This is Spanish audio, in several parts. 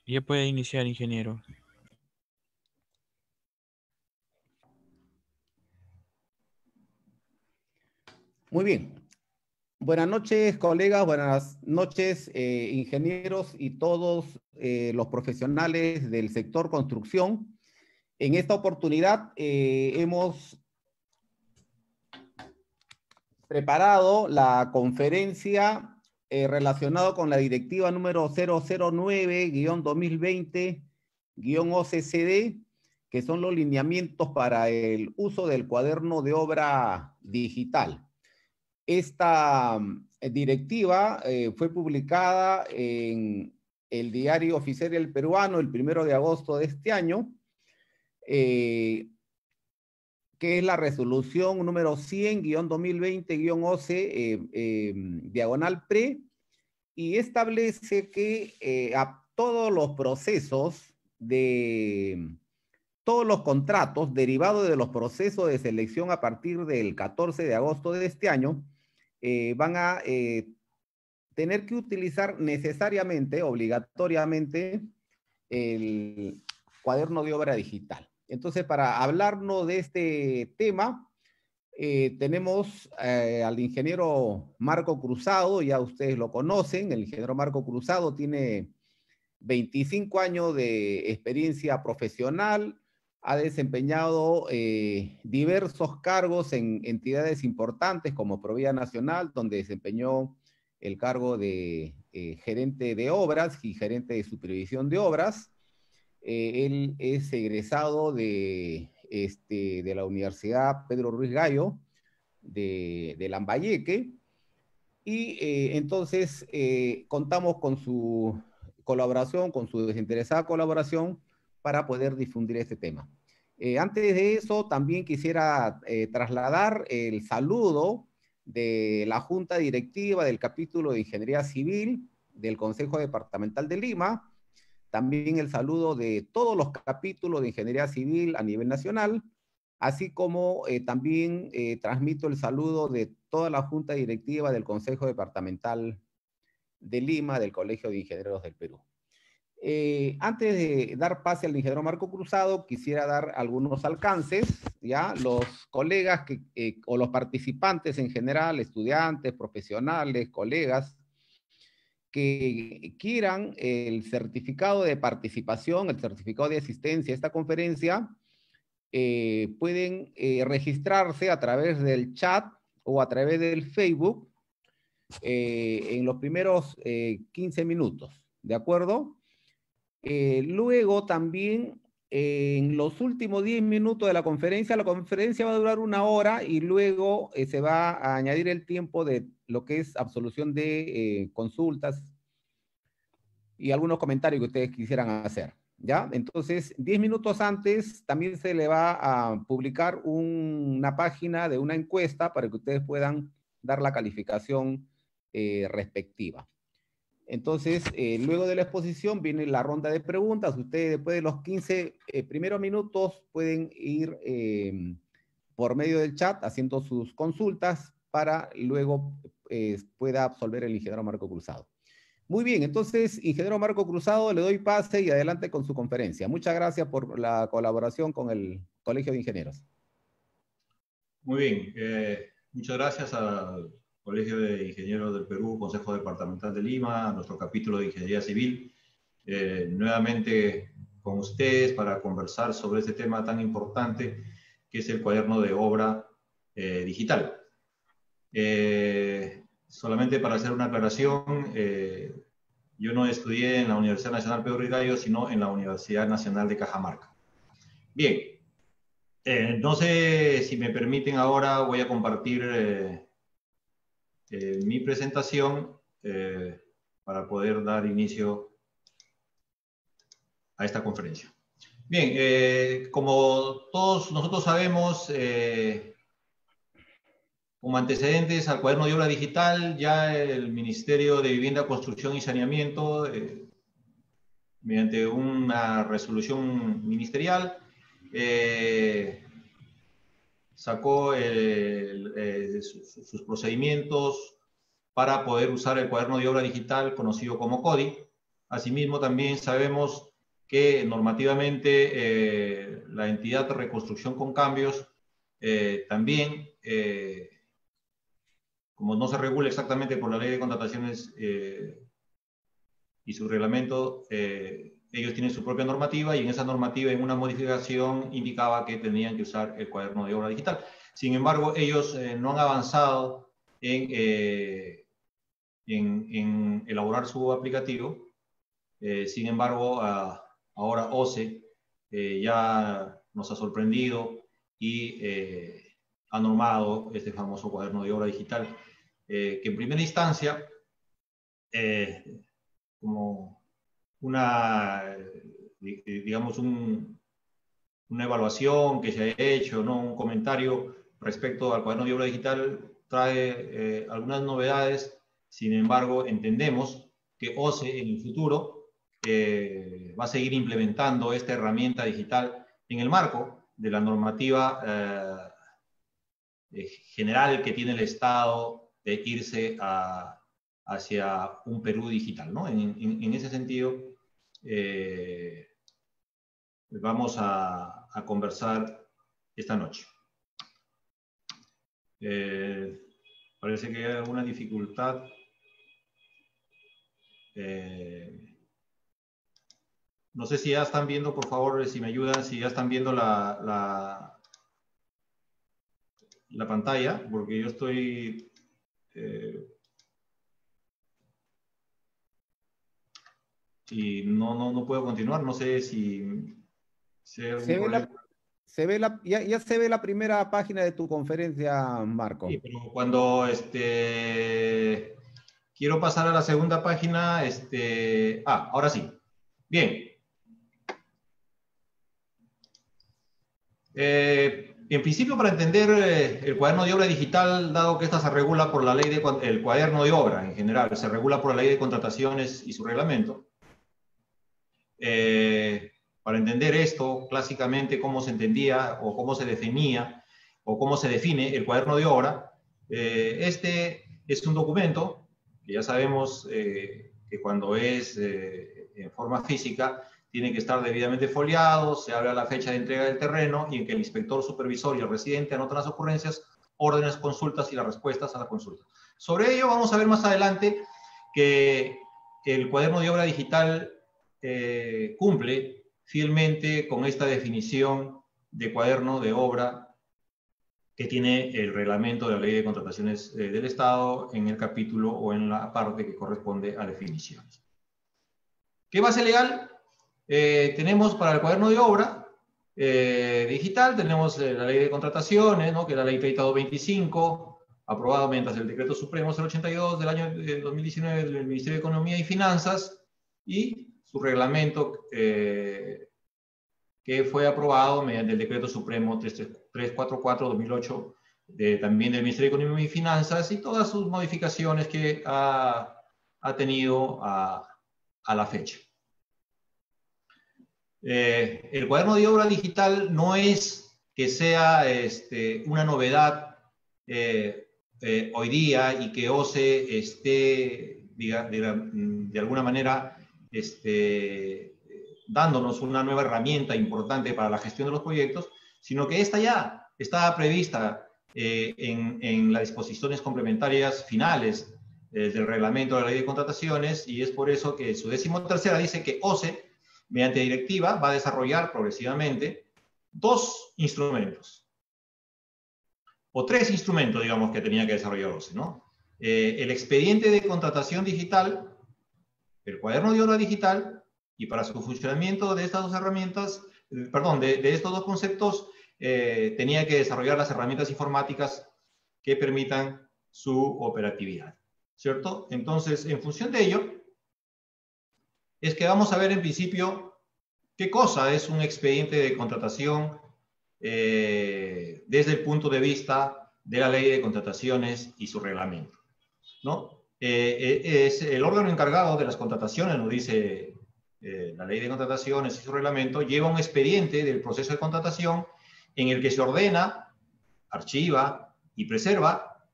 Ya puede iniciar, ingeniero. Muy bien. Buenas noches, colegas. Buenas noches, ingenieros y todos los profesionales del sector construcción. En esta oportunidad hemos preparado la conferencia relacionada con la directiva número 009-2020-OCCD, que son los lineamientos para el uso del cuaderno de obra digital. Esta directiva fue publicada en el Diario Oficial del Peruano el 1 de agosto de este año, que es la resolución número 100-2020-OCE, diagonal PRE, y establece que a todos los procesos de todos los contratos derivados de los procesos de selección a partir del 14 de agosto de este año, van a tener que utilizar necesariamente, obligatoriamente, el cuaderno de obra digital. Entonces, para hablarnos de este tema, tenemos al ingeniero Marco Cruzado. Ya ustedes lo conocen. El ingeniero Marco Cruzado tiene 25 años de experiencia profesional, ha desempeñado diversos cargos en entidades importantes como Provida Nacional, donde desempeñó el cargo de gerente de obras y gerente de supervisión de obras. Él es egresado de la Universidad Pedro Ruiz Gallo de Lambayeque, y entonces contamos con su colaboración, con su desinteresada colaboración para poder difundir este tema. Antes de eso, también quisiera trasladar el saludo de la Junta Directiva del Capítulo de Ingeniería Civil del Consejo Departamental de Lima, también el saludo de todos los capítulos de Ingeniería Civil a nivel nacional, así como también transmito el saludo de toda la Junta Directiva del Consejo Departamental de Lima, del Colegio de Ingenieros del Perú. Antes de dar pase al ingeniero Marco Cruzado, quisiera dar algunos alcances, ¿ya? Los colegas o los participantes en general, estudiantes, profesionales, colegas, que quieran el certificado de participación, el certificado de asistencia a esta conferencia, pueden registrarse a través del chat o a través del Facebook en los primeros 15 minutos, ¿de acuerdo? Luego también en los últimos 10 minutos de la conferencia va a durar 1 hora, y luego se va a añadir el tiempo de lo que es absolución de consultas y algunos comentarios que ustedes quisieran hacer, ¿ya? Entonces, 10 minutos antes también se le va a publicar una página de una encuesta para que ustedes puedan dar la calificación respectiva. Entonces, luego de la exposición viene la ronda de preguntas. Ustedes después de los 15 primeros minutos pueden ir por medio del chat haciendo sus consultas para luego pueda absolver el ingeniero Marco Cruzado. Muy bien, entonces, ingeniero Marco Cruzado, le doy pase y adelante con su conferencia. Muchas gracias por la colaboración con el Colegio de Ingenieros. Muy bien, muchas gracias al Colegio de Ingenieros del Perú, Consejo Departamental de Lima, a nuestro capítulo de Ingeniería Civil, nuevamente con ustedes para conversar sobre este tema tan importante que es el cuaderno de obra digital. Solamente para hacer una aclaración, yo no estudié en la Universidad Nacional Pedro Ruiz Gallo, sino en la Universidad Nacional de Cajamarca. Bien, no sé si me permiten ahora, voy a compartir mi presentación para poder dar inicio a esta conferencia. Bien, como todos nosotros sabemos, como antecedentes al cuaderno de obra digital, ya el Ministerio de Vivienda, Construcción y Saneamiento, mediante una resolución ministerial, sacó sus procedimientos para poder usar el cuaderno de obra digital conocido como CODI. Asimismo, también sabemos que normativamente la entidad de reconstrucción con cambios también, como no se regula exactamente por la ley de contrataciones y su reglamento, ellos tienen su propia normativa y en esa normativa, en una modificación, indicaba que tenían que usar el cuaderno de obra digital. Sin embargo, ellos no han avanzado en elaborar su aplicativo. Sin embargo, ahora OCE ya nos ha sorprendido y ha normado este famoso cuaderno de obra digital, que en primera instancia, como una, digamos, una evaluación que se ha hecho, ¿no? Un comentario respecto al cuaderno de obra digital, trae algunas novedades. Sin embargo, entendemos que OCE en el futuro va a seguir implementando esta herramienta digital en el marco de la normativa general que tiene el Estado de irse hacia un Perú digital, ¿no? En ese sentido, vamos a conversar esta noche. Parece que hay alguna dificultad. No sé si ya están viendo, por favor, si me ayudan, si ya están viendo la pantalla, porque yo estoy... y no puedo continuar, no sé si hay algún problema. Ya se ve la primera página de tu conferencia, Marco. Sí, pero cuando quiero pasar a la segunda página, ahora sí. Bien. En principio, para entender el cuaderno de obra digital, dado que esta se regula por la ley el cuaderno de obra en general, se regula por la ley de contrataciones y su reglamento. Para entender esto, clásicamente, cómo se entendía o cómo se definía o cómo se define el cuaderno de obra, este es un documento que ya sabemos que cuando es en forma física tiene que estar debidamente foliado, se habla de la fecha de entrega del terreno y en que el inspector, supervisor y el residente anotan las ocurrencias, órdenes, consultas y las respuestas a la consulta. Sobre ello vamos a ver más adelante que el cuaderno de obra digital cumple fielmente con esta definición de cuaderno de obra que tiene el reglamento de la Ley de Contrataciones del Estado en el capítulo o en la parte que corresponde a definiciones. ¿Qué base legal tenemos para el cuaderno de obra digital? Tenemos la Ley de Contrataciones, ¿no? Que es la Ley 3225, aprobada mediante el Decreto Supremo 082 del año 2019 del Ministerio de Economía y Finanzas, y su reglamento que fue aprobado mediante el Decreto Supremo 344-2008 también del Ministerio de Economía y Finanzas, y todas sus modificaciones que ha tenido a la fecha. El cuaderno de obra digital no es que sea una novedad hoy día y que OCE esté de alguna manera dándonos una nueva herramienta importante para la gestión de los proyectos, sino que esta ya está prevista en las disposiciones complementarias finales del reglamento de la Ley de Contrataciones, y es por eso que su 13ª dice que OCE, mediante directiva, va a desarrollar progresivamente 2 instrumentos, o 3 instrumentos, digamos, que tenía que desarrollar OCE, ¿no? El expediente de contratación digital, el cuaderno de obra digital, y para su funcionamiento de estas dos herramientas, de estos dos conceptos, tenía que desarrollar las herramientas informáticas que permitan su operatividad, ¿cierto? Entonces, en función de ello, es que vamos a ver en principio qué cosa es un expediente de contratación desde el punto de vista de la Ley de Contrataciones y su reglamento, ¿no? Es el órgano encargado de las contrataciones, nos dice la Ley de Contrataciones y su reglamento, lleva un expediente del proceso de contratación en el que se ordena, archiva y preserva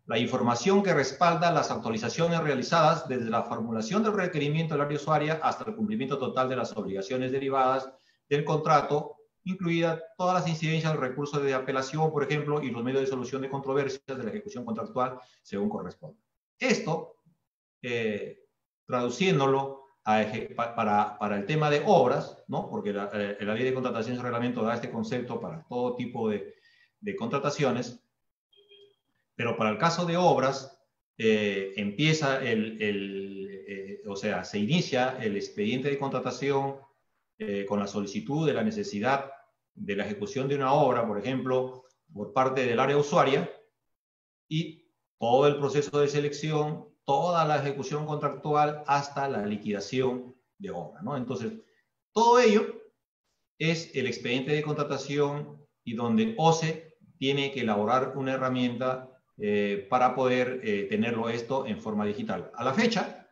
la información que respalda las actualizaciones realizadas desde la formulación del requerimiento del área usuaria hasta el cumplimiento total de las obligaciones derivadas del contrato, incluidas todas las incidencias del recurso de apelación, por ejemplo, y los medios de solución de controversias de la ejecución contractual según corresponda. Esto, traduciéndolo para el tema de obras, ¿no? Porque la ley de contratación y su reglamento da este concepto para todo tipo de contrataciones, pero para el caso de obras, empieza o sea, se inicia el expediente de contratación con la solicitud de la necesidad de la ejecución de una obra, por ejemplo, por parte del área usuaria, y todo el proceso de selección, toda la ejecución contractual hasta la liquidación de obra, ¿no? Entonces, todo ello es el expediente de contratación y donde OCE tiene que elaborar una herramienta para poder tenerlo esto en forma digital. A la fecha,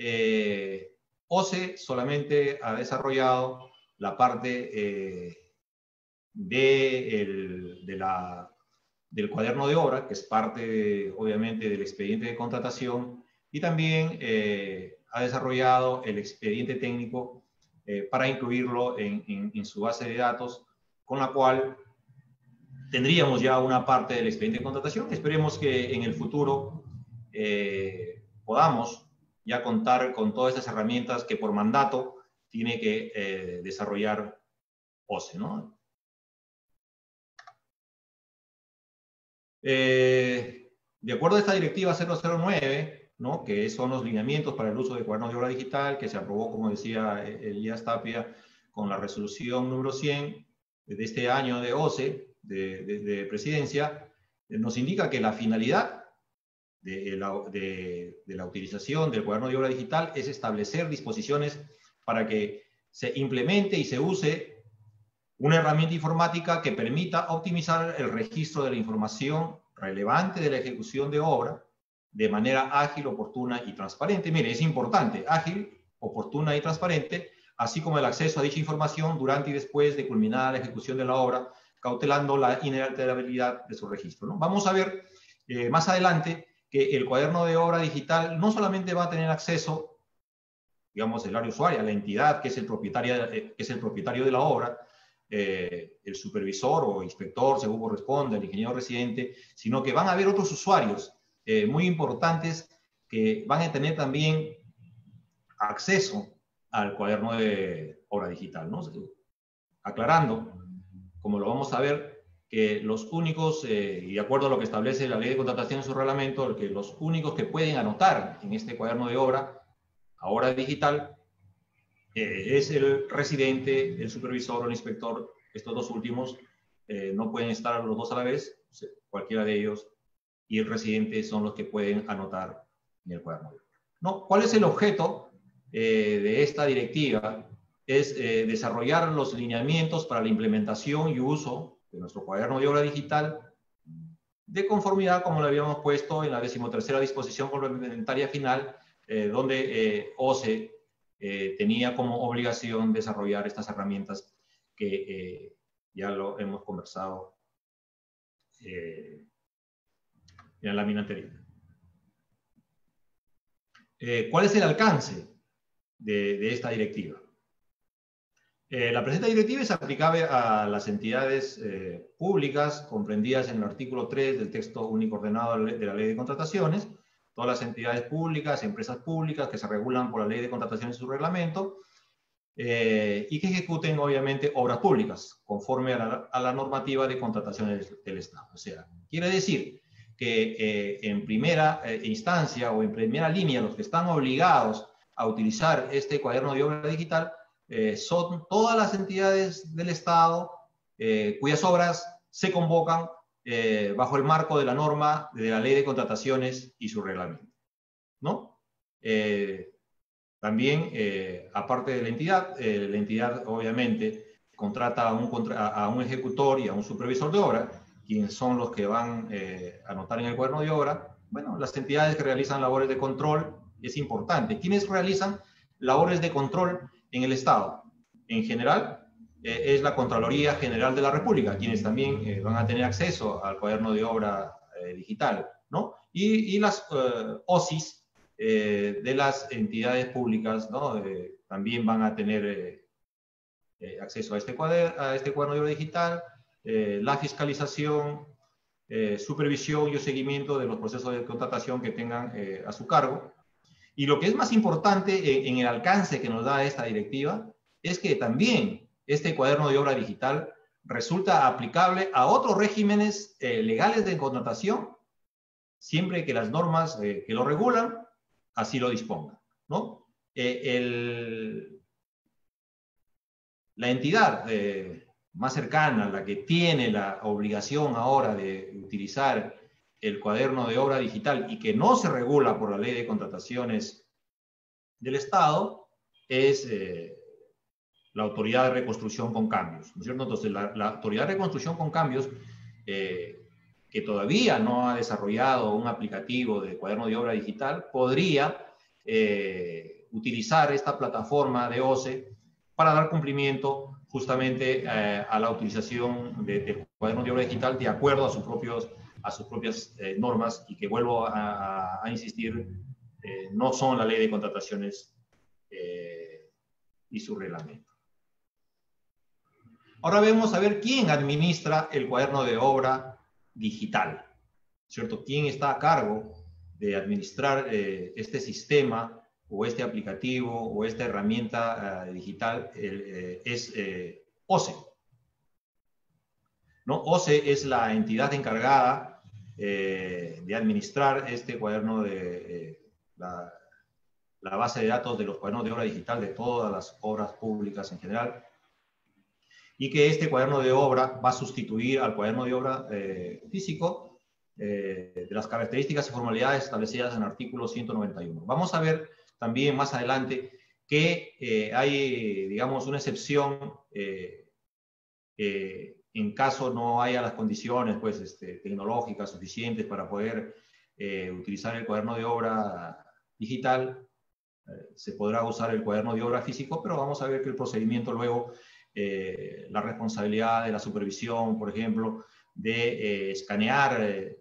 OCE solamente ha desarrollado la parte del cuaderno de obra, que es parte, obviamente, del expediente de contratación, y también ha desarrollado el expediente técnico para incluirlo en su base de datos, con la cual tendríamos ya una parte del expediente de contratación. Esperemos que en el futuro podamos ya contar con todas estas herramientas que por mandato tiene que desarrollar OCE, ¿no? De acuerdo a esta directiva 009, ¿no? Que son los lineamientos para el uso de cuadernos de obra digital, que se aprobó, como decía Elías Tapia, con la resolución número 100 de este año de OCE, de presidencia, nos indica que la finalidad de la utilización del cuaderno de obra digital es establecer disposiciones para que se implemente y se use una herramienta informática que permita optimizar el registro de la información relevante de la ejecución de obra de manera ágil, oportuna y transparente. Mire, es importante, ágil, oportuna y transparente, así como el acceso a dicha información durante y después de culminada la ejecución de la obra, cautelando la inalterabilidad de su registro, ¿no? Vamos a ver más adelante que el cuaderno de obra digital no solamente va a tener acceso, digamos, el área usuaria, la entidad que es el propietario de la obra, el supervisor o inspector, según corresponde, el ingeniero residente, sino que van a haber otros usuarios muy importantes que van a tener también acceso al cuaderno de obra digital, ¿no? Aclarando, como lo vamos a ver, que los únicos, y de acuerdo a lo que establece la ley de contratación en su reglamento, que los únicos que pueden anotar en este cuaderno de obra digital, es el residente, el supervisor o el inspector. Estos dos últimos no pueden estar los dos a la vez, cualquiera de ellos, y el residente son los que pueden anotar en el cuaderno de obra, ¿no? ¿Cuál es el objeto de esta directiva? Es desarrollar los lineamientos para la implementación y uso de nuestro cuaderno de obra digital de conformidad, como lo habíamos puesto en la 13ª disposición complementaria final, donde OCE tenía como obligación desarrollar estas herramientas que ya lo hemos conversado en la lámina anterior. ¿Cuál es el alcance de esta directiva? La presente directiva es aplicable a las entidades públicas comprendidas en el artículo 3 del texto único ordenado de la Ley de Contrataciones, todas las entidades públicas, empresas públicas que se regulan por la Ley de Contrataciones y su reglamento, y que ejecuten, obviamente, obras públicas, conforme a la normativa de contrataciones del Estado. O sea, quiere decir que en primera instancia o en primera línea, los que están obligados a utilizar este cuaderno de obra digital son todas las entidades del Estado cuyas obras se convocan bajo el marco de la norma de la Ley de Contrataciones y su reglamento, ¿no? También, aparte de la entidad obviamente contrata a un ejecutor y a un supervisor de obra, quienes son los que van a anotar en el cuaderno de obra. Bueno, las entidades que realizan labores de control, es importante. ¿Quiénes realizan labores de control en el Estado? En general, es la Contraloría General de la República, quienes también van a tener acceso al cuaderno de obra digital. ¿no? Y las OSIs de las entidades públicas, ¿no? También van a tener acceso a este cuaderno de obra digital, la fiscalización, supervisión y seguimiento de los procesos de contratación que tengan a su cargo. Y lo que es más importante en el alcance que nos da esta directiva es que también este cuaderno de obra digital resulta aplicable a otros regímenes legales de contratación, siempre que las normas que lo regulan así lo dispongan, ¿no? La entidad más cercana, la que tiene la obligación ahora de utilizar el cuaderno de obra digital y que no se regula por la Ley de Contrataciones del Estado, es la Autoridad de Reconstrucción con Cambios, ¿no es cierto? Entonces, la Autoridad de Reconstrucción con Cambios, que todavía no ha desarrollado un aplicativo de cuaderno de obra digital, podría utilizar esta plataforma de OCE para dar cumplimiento justamente a la utilización del cuaderno de obra digital de acuerdo a sus propias normas, y que vuelvo a insistir, no son la Ley de Contrataciones y su reglamento. Ahora vamos a ver quién administra el cuaderno de obra digital, ¿cierto? ¿Quién está a cargo de administrar este sistema o este aplicativo o esta herramienta digital? Es OCE, ¿no? OCE es la entidad encargada de administrar este cuaderno de la base de datos de los cuadernos de obra digital de todas las obras públicas en general, y que este cuaderno de obra va a sustituir al cuaderno de obra físico de las características y formalidades establecidas en el artículo 191. Vamos a ver también más adelante que hay, digamos, una excepción en caso no haya las condiciones pues, tecnológicas suficientes para poder utilizar el cuaderno de obra digital. Se podrá usar el cuaderno de obra físico, pero vamos a ver que el procedimiento luego, la responsabilidad de la supervisión, por ejemplo, de escanear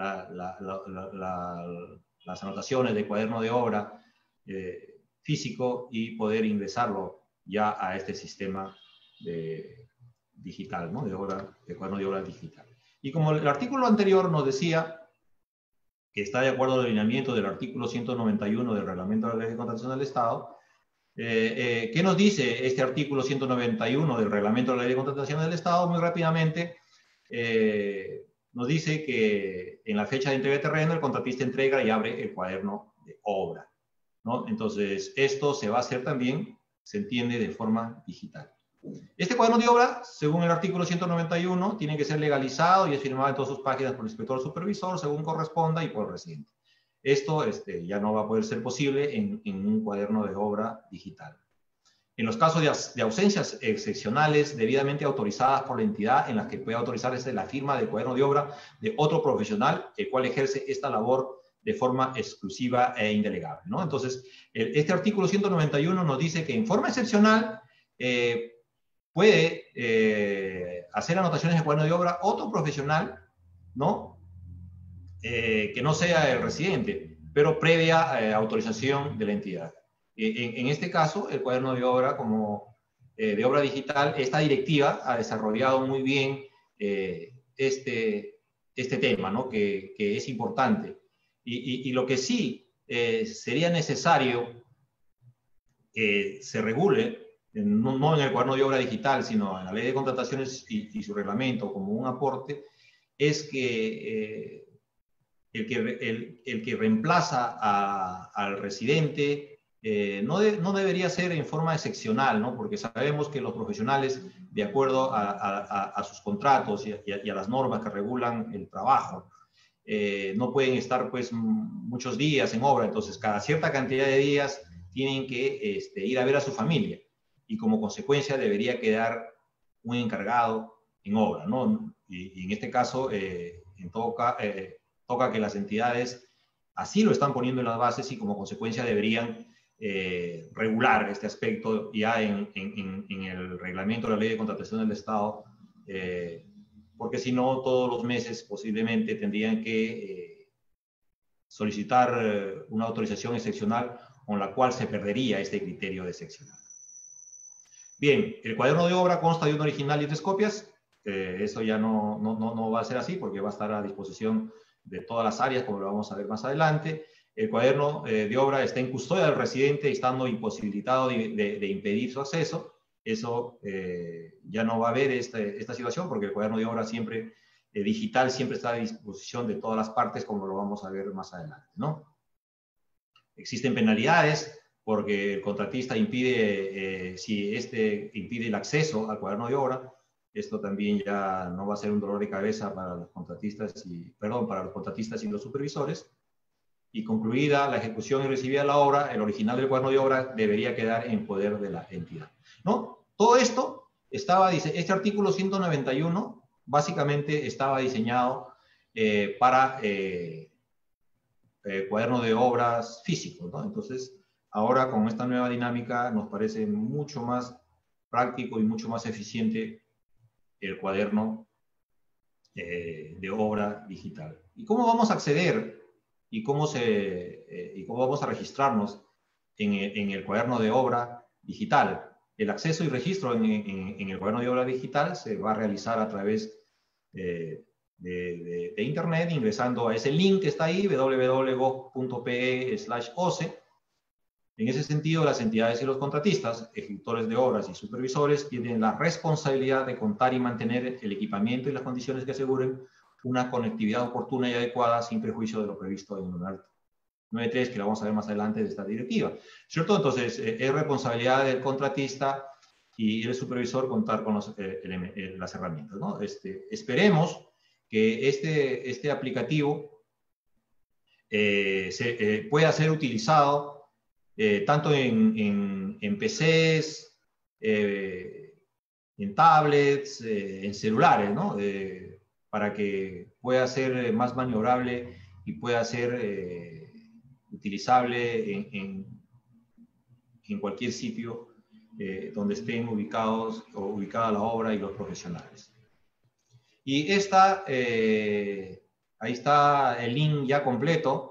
las anotaciones del cuaderno de obra físico y poder ingresarlo ya a este sistema digital, ¿no? de cuaderno de obra digital. Y como el artículo anterior nos decía que está de acuerdo al alineamiento del artículo 191 del Reglamento de la Ley de Contratación del Estado, ¿qué nos dice este artículo 191 del Reglamento de la Ley de Contratación del Estado? Muy rápidamente, nos dice que en la fecha de entrega de terreno el contratista entrega y abre el cuaderno de obra, ¿no? Entonces, esto se va a hacer también, se entiende, de forma digital. Este cuaderno de obra, según el artículo 191, tiene que ser legalizado y es firmado en todas sus páginas por el inspector supervisor, según corresponda, y por el residente. Esto ya no va a poder ser posible en un cuaderno de obra digital. En los casos de ausencias excepcionales debidamente autorizadas por la entidad en las que puede autorizarse la firma del cuaderno de obra de otro profesional, el cual ejerce esta labor de forma exclusiva e indelegable, ¿no? Entonces, este artículo 191 nos dice que en forma excepcional puede hacer anotaciones de cuaderno de obra otro profesional, ¿no? Que no sea el residente, pero previa autorización de la entidad. En este caso, el cuaderno de obra como de obra digital, esta directiva ha desarrollado muy bien este tema, ¿no? que es importante. Y lo que sí sería necesario que se regule, no en el cuaderno de obra digital, sino en la Ley de Contrataciones y su reglamento como un aporte, es que el que reemplaza al residente no debería ser en forma excepcional, ¿no? Porque sabemos que los profesionales, de acuerdo a sus contratos y a las normas que regulan el trabajo, no pueden estar pues muchos días en obra. Entonces cada cierta cantidad de días tienen que ir a ver a su familia, y como consecuencia debería quedar un encargado en obra, ¿no? Y en este caso, toca que las entidades así lo están poniendo en las bases, y como consecuencia deberían regular este aspecto ya en el reglamento de la Ley de Contratación del Estado, porque si no, todos los meses posiblemente tendrían que solicitar una autorización excepcional con la cual se perdería este criterio de excepcional. Bien, el cuaderno de obra consta de un original y 3 copias. Eso ya no va a ser así porque va a estar a disposición de todas las áreas, como lo vamos a ver más adelante. El cuaderno de obra está en custodia del residente, estando imposibilitado de impedir su acceso. Eso ya no va a haber esta situación porque el cuaderno de obra siempre digital siempre está a disposición de todas las partes, como lo vamos a ver más adelante, ¿no? Existen penalidades porque el contratista impide, si impide el acceso al cuaderno de obra. Esto también ya no va a ser un dolor de cabeza para los contratistas y los supervisores. Y concluida la ejecución y recibida la obra, el original del cuaderno de obra debería quedar en poder de la entidad, ¿no? Todo esto este artículo 191 básicamente estaba diseñado para cuaderno de obras físico, ¿no? Entonces, ahora con esta nueva dinámica nos parece mucho más práctico y mucho más eficiente el cuaderno de obra digital. ¿Y cómo vamos a acceder y cómo vamos a registrarnos en el cuaderno de obra digital? El acceso y registro en el cuaderno de obra digital se va a realizar a través de internet, ingresando a ese link que está ahí, www.gov.pe/OCE. En ese sentido, las entidades y los contratistas, ejecutores de obras y supervisores tienen la responsabilidad de contar y mantener el equipamiento y las condiciones que aseguren una conectividad oportuna y adecuada sin perjuicio de lo previsto en el numeral 9.3, que lo vamos a ver más adelante de esta directiva, ¿cierto? Entonces, es responsabilidad del contratista y el supervisor contar con las herramientas, ¿no? Esperemos que este aplicativo pueda ser utilizado tanto en PCs, en tablets, en celulares, ¿no? Para que pueda ser más maniobrable y pueda ser utilizable en cualquier sitio donde estén ubicada la obra y los profesionales. Y ahí está el link ya completo.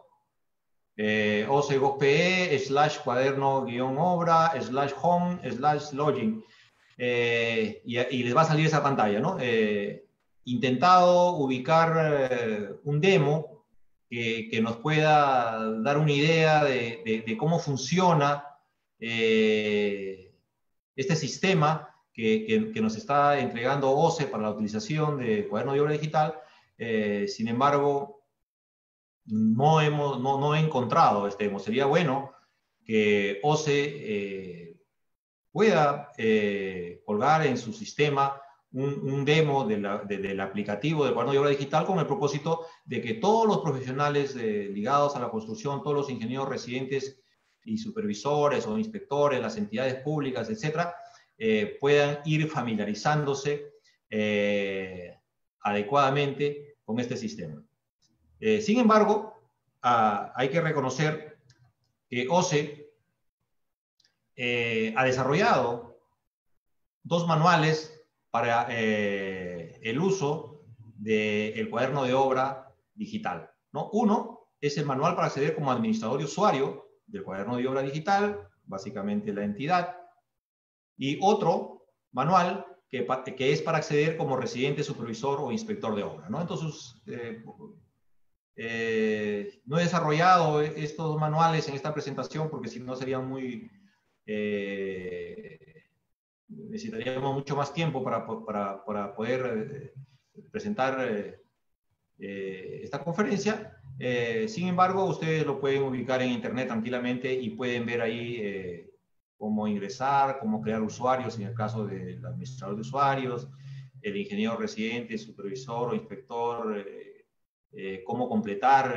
OCE-cuaderno-obra/home/login. Y les va a salir esa pantalla, ¿no? Intentado ubicar un demo que nos pueda dar una idea de cómo funciona este sistema que nos está entregando OCE para la utilización de cuaderno de obra digital. Sin embargo, no he encontrado este demo. Sería bueno que OCE pueda colgar en su sistema un demo del aplicativo de cuaderno de obra digital, con el propósito de que todos los profesionales ligados a la construcción, todos los ingenieros residentes y supervisores o inspectores, las entidades públicas, etcétera, puedan ir familiarizándose adecuadamente con este sistema. Sin embargo, hay que reconocer que OCE ha desarrollado 2 manuales para el uso del cuaderno de obra digital, ¿no? Uno es el manual para acceder como administrador y usuario del cuaderno de obra digital, básicamente la entidad, y otro manual que es para acceder como residente, supervisor o inspector de obra, ¿no? Entonces, no he desarrollado estos manuales en esta presentación porque si no serían necesitaríamos mucho más tiempo para poder presentar esta conferencia. Sin embargo, ustedes lo pueden ubicar en internet tranquilamente y pueden ver ahí cómo ingresar, cómo crear usuarios en el caso del administrador de usuarios, el ingeniero residente, supervisor o inspector, cómo completar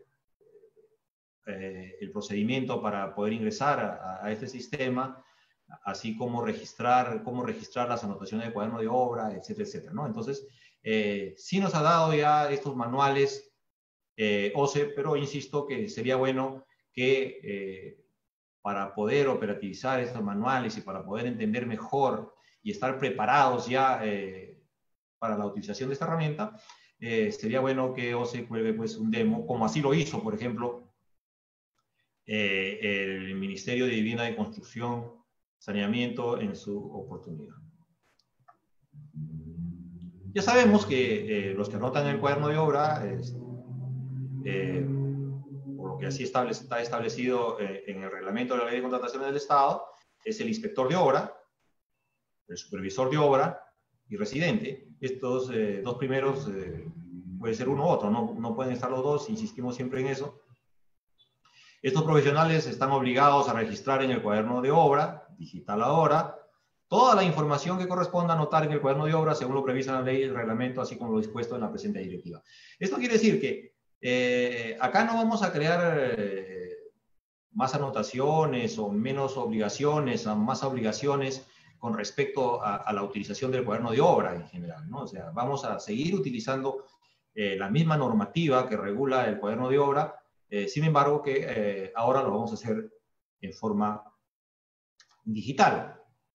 el procedimiento para poder ingresar a este sistema, así como registrar las anotaciones de cuaderno de obra, etcétera, etcétera, ¿no? Entonces, sí nos ha dado ya estos manuales OCE, pero insisto que sería bueno que para poder operativizar estos manuales y para poder entender mejor y estar preparados ya para la utilización de esta herramienta, sería bueno que OCE cuelgue pues, un demo, como así lo hizo, por ejemplo, el Ministerio de Vivienda y Construcción, Saneamiento en su oportunidad. Ya sabemos que los que anotan en el cuaderno de obra, por lo que así está establecido en el reglamento de la Ley de Contrataciones del Estado, es el inspector de obra, el supervisor de obra y residente. Estos dos primeros puede ser uno u otro, no pueden estar los dos, insistimos siempre en eso. Estos profesionales están obligados a registrar en el cuaderno de obra, digital ahora, toda la información que corresponda a anotar en el cuaderno de obra según lo previsto en la ley y el reglamento, así como lo dispuesto en la presente directiva. Esto quiere decir que acá no vamos a crear más anotaciones o menos obligaciones, más obligaciones con respecto a la utilización del cuaderno de obra en general, ¿no? O sea, vamos a seguir utilizando la misma normativa que regula el cuaderno de obra, sin embargo que ahora lo vamos a hacer en forma digital.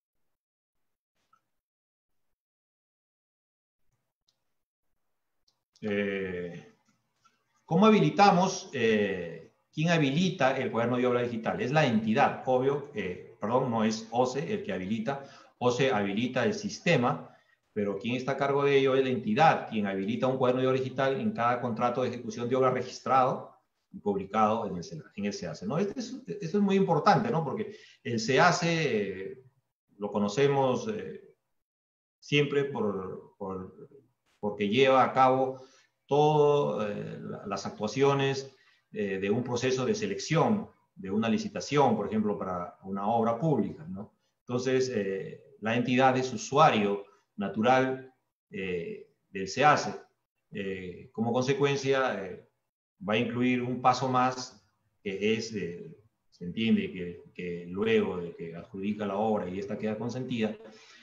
¿Cómo habilitamos? ¿Quién habilita el cuaderno de obra digital? Es la entidad, obvio, perdón, no es OCE el que habilita. OCE habilita el sistema, pero quien está a cargo de ello es la entidad, quien habilita un cuaderno de obra digital en cada contrato de ejecución de obra registrado y publicado en el SEACE, ¿no? Esto es muy importante, ¿no? Porque el SEACE lo conocemos siempre porque lleva a cabo todas las actuaciones de un proceso de selección, de una licitación, por ejemplo, para una obra pública, ¿no? Entonces, la entidad es usuario natural del SEACE. Como consecuencia, va a incluir un paso más, que es, se entiende que luego de que adjudica la obra y esta queda consentida,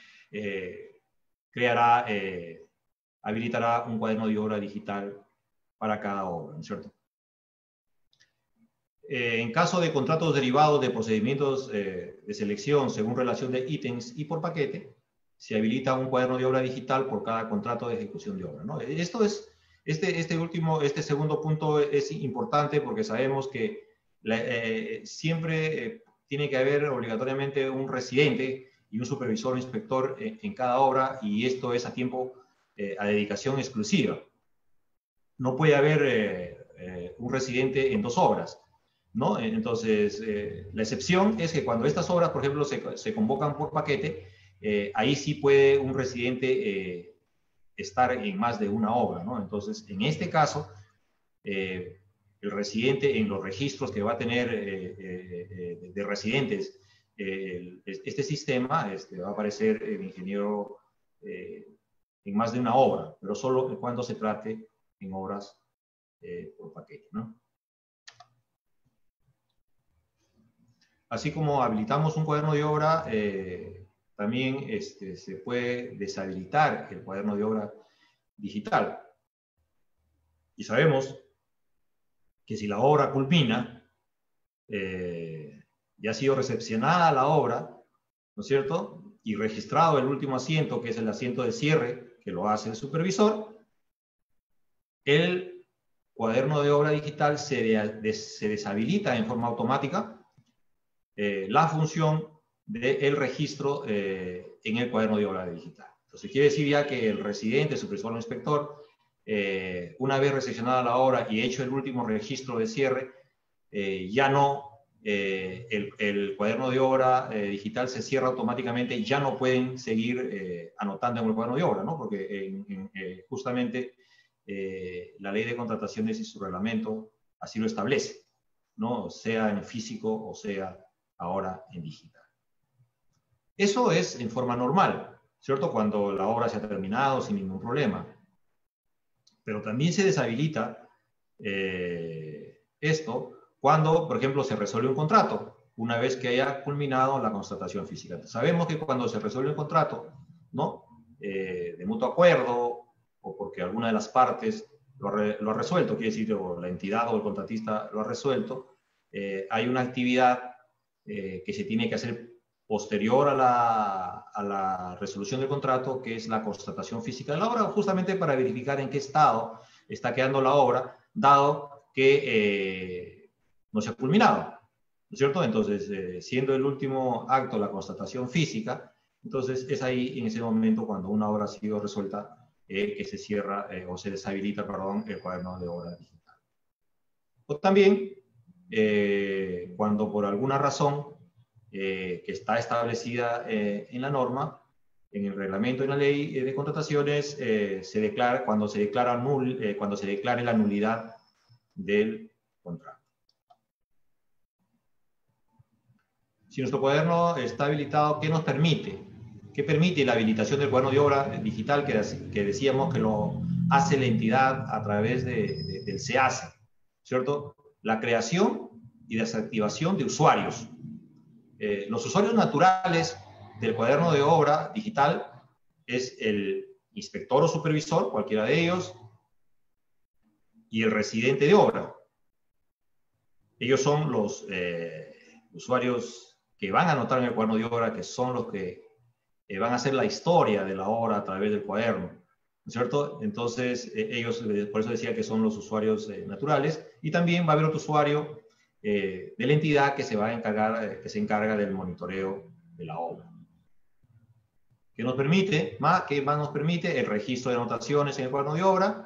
habilitará un cuaderno de obra digital para cada obra, ¿no es cierto? En caso de contratos derivados de procedimientos de selección según relación de ítems y por paquete, se habilita un cuaderno de obra digital por cada contrato de ejecución de obra, ¿no? Esto es, este segundo punto es importante porque sabemos que siempre tiene que haber obligatoriamente un residente y un supervisor o inspector en cada obra, y esto es a tiempo, a dedicación exclusiva. No puede haber un residente en dos obras, ¿no? Entonces, la excepción es que cuando estas obras, por ejemplo, se convocan por paquete, ahí sí puede un residente estar en más de una obra, ¿no? Entonces, en este caso, el residente en los registros que va a tener de residentes, este sistema va a aparecer el ingeniero en más de una obra, pero solo cuando se trate en obras por paquete, ¿no? Así como habilitamos un cuaderno de obra, también se puede deshabilitar el cuaderno de obra digital. Y sabemos que si la obra culmina, ya ha sido recepcionada la obra, ¿no es cierto? Y registrado el último asiento, que es el asiento de cierre, que lo hace el supervisor, el cuaderno de obra digital se deshabilita en forma automática la función del registro en el cuaderno de obra digital. Entonces, quiere decir ya que el residente, el supervisor o inspector, una vez recepcionada la obra y hecho el último registro de cierre, ya no, el cuaderno de obra digital se cierra automáticamente, ya no pueden seguir anotando en el cuaderno de obra, ¿no? Porque justamente la ley de contrataciones y su reglamento así lo establece, ¿no? Sea en físico o sea ahora en digital. Eso es en forma normal, ¿cierto? Cuando la obra se ha terminado sin ningún problema. Pero también se deshabilita esto cuando, por ejemplo, se resuelve un contrato, una vez que haya culminado la constatación física. Sabemos que cuando se resuelve un contrato, ¿no? De mutuo acuerdo, o porque alguna de las partes lo ha resuelto, quiere decir, o la entidad o el contratista lo ha resuelto, hay una actividad que se tiene que hacer posterior a la resolución del contrato, que es la constatación física de la obra, justamente para verificar en qué estado está quedando la obra, dado que no se ha culminado, ¿no es cierto? Entonces, siendo el último acto la constatación física, entonces es ahí, en ese momento, cuando una obra ha sido resuelta, que se cierra o se deshabilita, perdón, el cuaderno de obra digital. O también, cuando por alguna razón que está establecida en la norma, en el reglamento, en la ley de contrataciones, se declara, cuando se declare la nulidad del contrato. Si nuestro cuaderno está habilitado, ¿qué nos permite? ¿Qué permite la habilitación del cuaderno de obra digital que decíamos que lo hace la entidad a través del SEACE, ¿cierto? La creación y desactivación de usuarios. Los usuarios naturales del cuaderno de obra digital es el inspector o supervisor, cualquiera de ellos, y el residente de obra. Ellos son los usuarios que van a anotar en el cuaderno de obra, que son los que van a hacer la historia de la obra a través del cuaderno, ¿no es cierto? Entonces, ellos, por eso decía que son los usuarios naturales, y también va a haber otro usuario de la entidad que se va a encargar, que se encarga del monitoreo de la obra. ¿Qué nos permite? ¿Qué más nos permite? El registro de anotaciones en el cuaderno de obra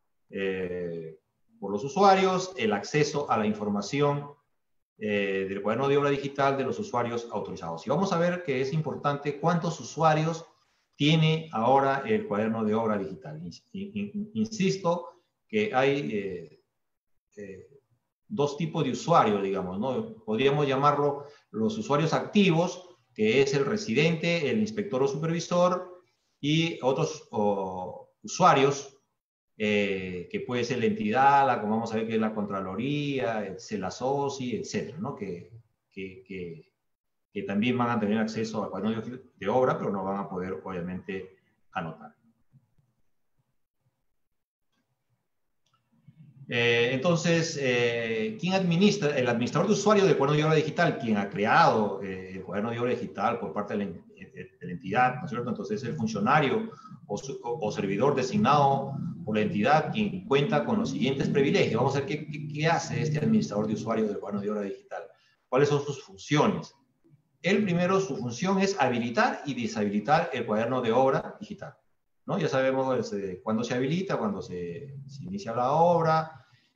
por los usuarios, el acceso a la información del cuaderno de obra digital de los usuarios autorizados. Y vamos a ver que es importante cuántos usuarios tiene ahora el cuaderno de obra digital. Insisto que hay dos tipos de usuarios, digamos, ¿no? Podríamos llamarlo los usuarios activos, que es el residente, el inspector o supervisor, y otros usuarios, que puede ser la entidad, como vamos a ver que es la Contraloría, el CELASOSI, etcétera, ¿no? Que también van a tener acceso al cuaderno de obra, pero no van a poder, obviamente, anotar. Entonces, ¿quién administra? El administrador de usuario del cuaderno de obra digital, quien ha creado el cuaderno de obra digital por parte de la entidad, ¿no es cierto? Entonces, el funcionario o servidor designado por la entidad, quien cuenta con los siguientes privilegios. Vamos a ver qué hace este administrador de usuario del cuaderno de obra digital. ¿Cuáles son sus funciones? El primero, su función es habilitar y deshabilitar el cuaderno de obra digital, ¿no? Ya sabemos cuándo se habilita, cuándo se inicia la obra,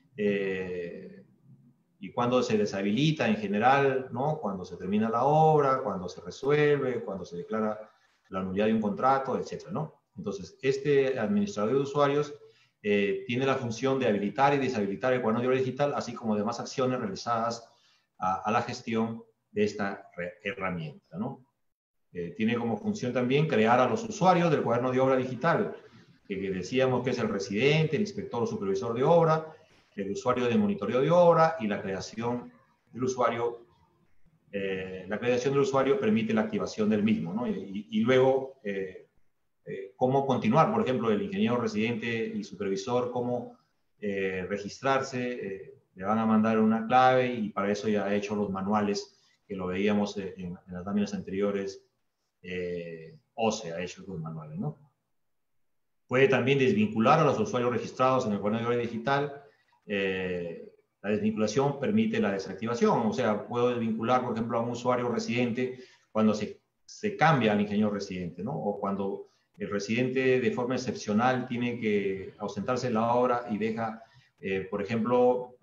y cuándo se deshabilita en general, ¿no? Cuando se termina la obra, cuando se resuelve, cuando se declara la nulidad de un contrato, etcétera, ¿no? Entonces, este administrador de usuarios tiene la función de habilitar y deshabilitar el cuaderno de obra digital, así como demás acciones realizadas a la gestión de esta herramienta, ¿no? Tiene como función también crear a los usuarios del cuaderno de obra digital, que decíamos que es el residente, el inspector o supervisor de obra, el usuario de monitoreo de obra y la creación del usuario. La creación del usuario permite la activación del mismo, ¿no? Y luego, cómo continuar, por ejemplo, el ingeniero residente y supervisor, cómo registrarse, le van a mandar una clave y para eso ya he hecho los manuales que lo veíamos en las láminas anteriores. OCE ha hecho los manuales, ¿no? Puede también desvincular a los usuarios registrados en el cuaderno de obra digital. La desvinculación permite la desactivación, o sea, puedo desvincular, por ejemplo, a un usuario residente cuando se cambia al ingeniero residente, ¿no? O cuando el residente de forma excepcional tiene que ausentarse de la obra y deja, por ejemplo,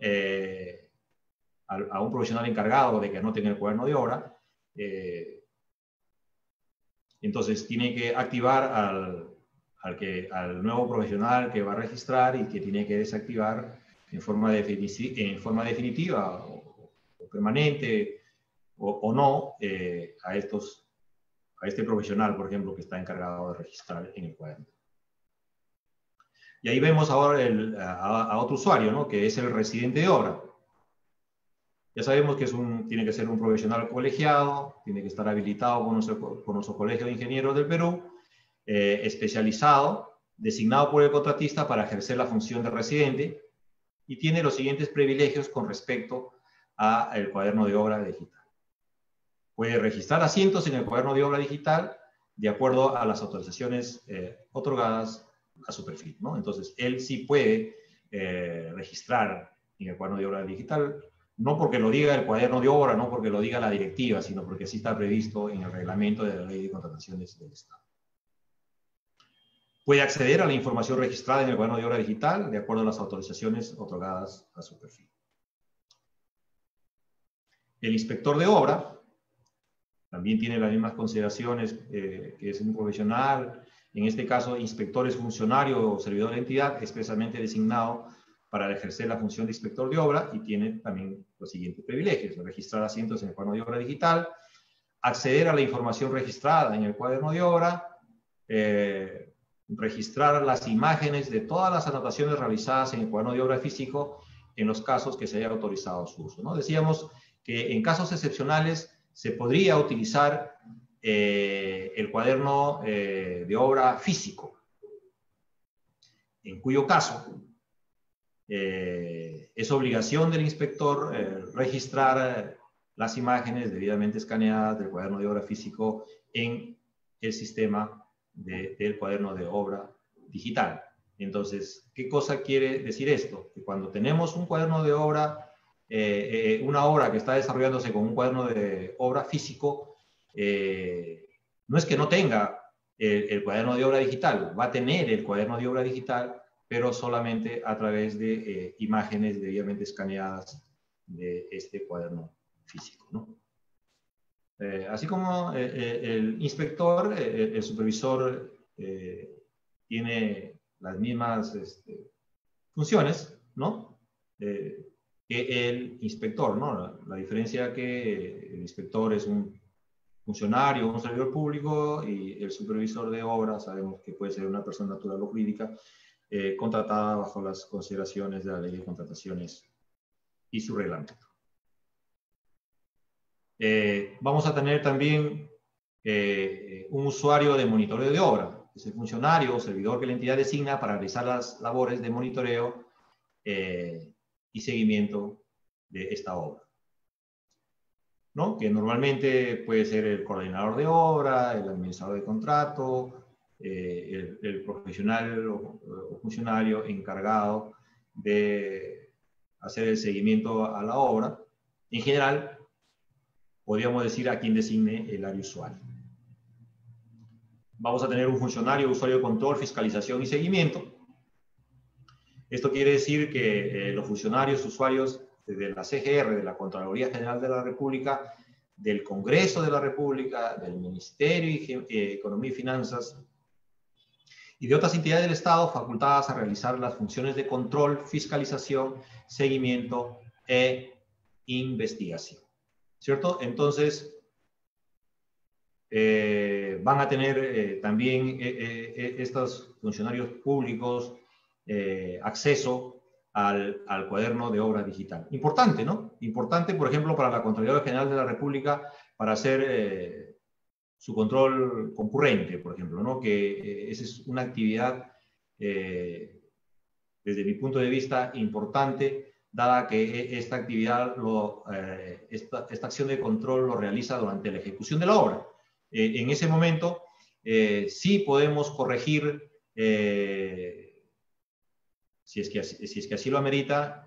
a un profesional encargado de que anote en el cuaderno de obra, entonces tiene que activar al nuevo profesional que va a registrar y que tiene que desactivar en forma definitiva o permanente o no a este profesional, por ejemplo, que está encargado de registrar en el cuaderno. Y ahí vemos ahora a otro usuario, ¿no? Que es el residente de obra. Ya sabemos que tiene que ser un profesional colegiado, tiene que estar habilitado por nuestro Colegio de Ingenieros del Perú, especializado, designado por el contratista para ejercer la función de residente, y tiene los siguientes privilegios con respecto al cuaderno de obra digital. puede registrar asientos en el cuaderno de obra digital de acuerdo a las autorizaciones otorgadas a su perfil, ¿no? Entonces, él sí puede registrar en el cuaderno de obra digital, no porque lo diga el cuaderno de obra, no porque lo diga la directiva, sino porque así está previsto en el reglamento de la Ley de Contrataciones del Estado. Puede acceder a la información registrada en el cuaderno de obra digital de acuerdo a las autorizaciones otorgadas a su perfil. El inspector de obra también tiene las mismas consideraciones que es un profesional, en este caso inspector es funcionario o servidor de entidad expresamente designado para ejercer la función de inspector de obra y tiene también los siguientes privilegios: registrar asientos en el cuaderno de obra digital, acceder a la información registrada en el cuaderno de obra, registrar las imágenes de todas las anotaciones realizadas en el cuaderno de obra físico en los casos que se haya autorizado su uso, ¿no? Decíamos que en casos excepcionales se podría utilizar el cuaderno de obra físico, en cuyo caso es obligación del inspector registrar las imágenes debidamente escaneadas del cuaderno de obra físico en el sistema del cuaderno de obra digital. Entonces, ¿qué cosa quiere decir esto? Que cuando tenemos un cuaderno de obra, una obra que está desarrollándose con un cuaderno de obra físico, no es que no tenga el cuaderno de obra digital, va a tener el cuaderno de obra digital, pero solamente a través de imágenes debidamente escaneadas de este cuaderno físico, ¿no? Así como el inspector, el supervisor tiene las mismas funciones, ¿no? Que el inspector, ¿no? La diferencia es que el inspector es un funcionario, un servidor público, y el supervisor de obra sabemos que puede ser una persona natural o jurídica contratada bajo las consideraciones de la Ley de Contrataciones y su reglamento. Vamos a tener también un usuario de monitoreo de obra. Es el funcionario o servidor que la entidad designa para realizar las labores de monitoreo y seguimiento de esta obra, ¿no? Que normalmente puede ser el coordinador de obra, el administrador de contrato, el profesional o funcionario encargado de hacer el seguimiento a la obra. En general, podríamos decir a quien designe el área usuario. Vamos a tener un funcionario, usuario de control, fiscalización y seguimiento. Esto quiere decir que los funcionarios, usuarios de la CGR, de la Contraloría General de la República, del Congreso de la República, del Ministerio de Economía y Finanzas y de otras entidades del Estado facultadas a realizar las funciones de control, fiscalización, seguimiento e investigación, ¿cierto? Entonces, van a tener también estos funcionarios públicos acceso al cuaderno de obra digital. Importante, ¿no? Importante, por ejemplo, para la Contraloría General de la República para hacer su control concurrente, por ejemplo, ¿no? Que esa es una actividad, desde mi punto de vista, importante, dada que esta actividad, esta acción de control lo realiza durante la ejecución de la obra. En ese momento, sí podemos corregir, si es que así lo amerita,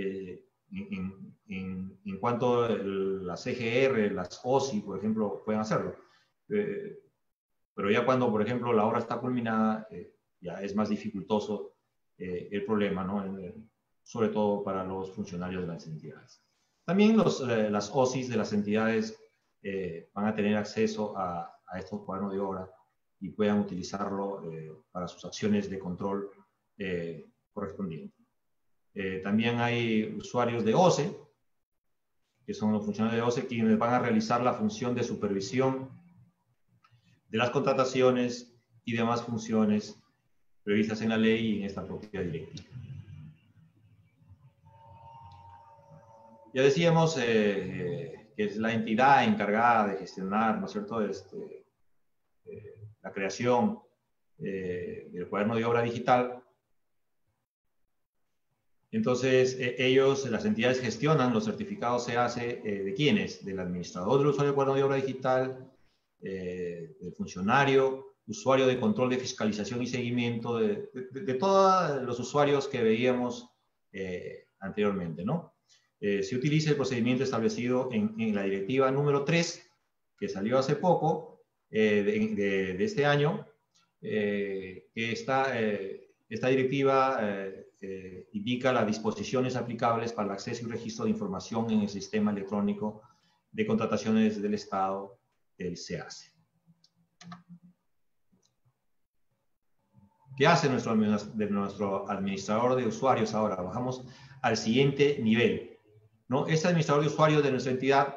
en cuanto la CGR, las OSI, por ejemplo, pueden hacerlo. Pero ya cuando, por ejemplo, la obra está culminada, ya es más dificultoso el problema, ¿no? Sobre todo para los funcionarios de las entidades. También las OSIs de las entidades van a tener acceso a estos cuadernos de obra y puedan utilizarlo para sus acciones de control correspondientes. También hay usuarios de OCE, que son los funcionarios de OCE, quienes van a realizar la función de supervisión de las contrataciones y demás funciones previstas en la ley y en esta propia directiva. Ya decíamos que es la entidad encargada de gestionar, ¿no es cierto?, la creación del cuaderno de obra digital. Entonces, las entidades gestionan los certificados CACE ¿de quiénes? Del administrador del usuario del cuaderno de obra digital, del funcionario, usuario de control de fiscalización y seguimiento, de todos los usuarios que veíamos anteriormente, ¿no? Se utiliza el procedimiento establecido en la directiva número 3, que salió hace poco, de este año, que esta directiva indica las disposiciones aplicables para el acceso y registro de información en el sistema electrónico de contrataciones del Estado, el SEACE. ¿Qué hace nuestro administrador de usuarios ahora? Bajamos al siguiente nivel, ¿no? Este administrador de usuarios de nuestra entidad